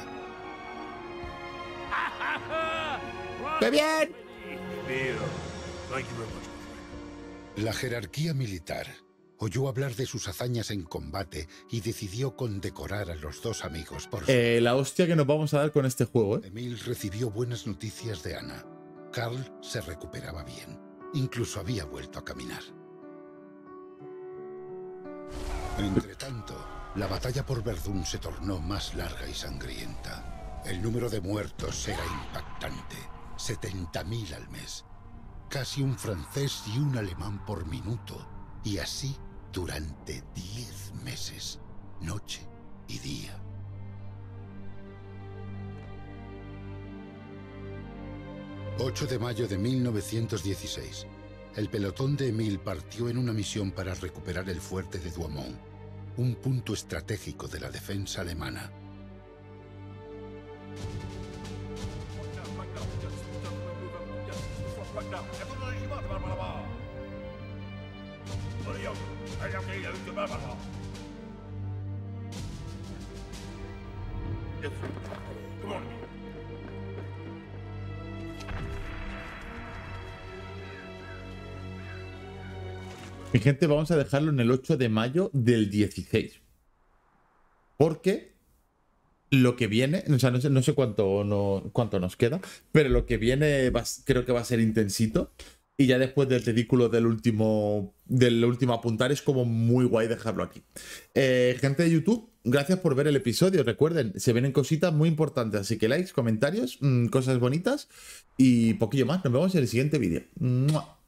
¡Qué bien! Bill, thank you very much. La jerarquía militar oyó hablar de sus hazañas en combate y decidió condecorar a los dos amigos por su... La hostia que nos vamos a dar con este juego, ¿eh? Emil recibió buenas noticias de Anna. Carl se recuperaba bien. Incluso había vuelto a caminar. Entretanto, la batalla por Verdún se tornó más larga y sangrienta. El número de muertos era impactante. 70.000 al mes. Casi un francés y un alemán por minuto. Y así durante 10 meses, noche y día. ...8 de mayo de 1916... el pelotón de Emil partió en una misión para recuperar el fuerte de Douaumont... un punto estratégico de la defensa alemana. Come on. Mi gente, vamos a dejarlo en el 8 de mayo del 16. Porque lo que viene, o sea, no sé cuánto nos queda, pero lo que viene creo que va a ser intensito. Y ya después del ridículo del último apuntar es como muy guay dejarlo aquí. Gente de YouTube, gracias por ver el episodio. Recuerden, se vienen cositas muy importantes, así que likes, comentarios, cosas bonitas y poquillo más. Nos vemos en el siguiente vídeo. ¡Mua!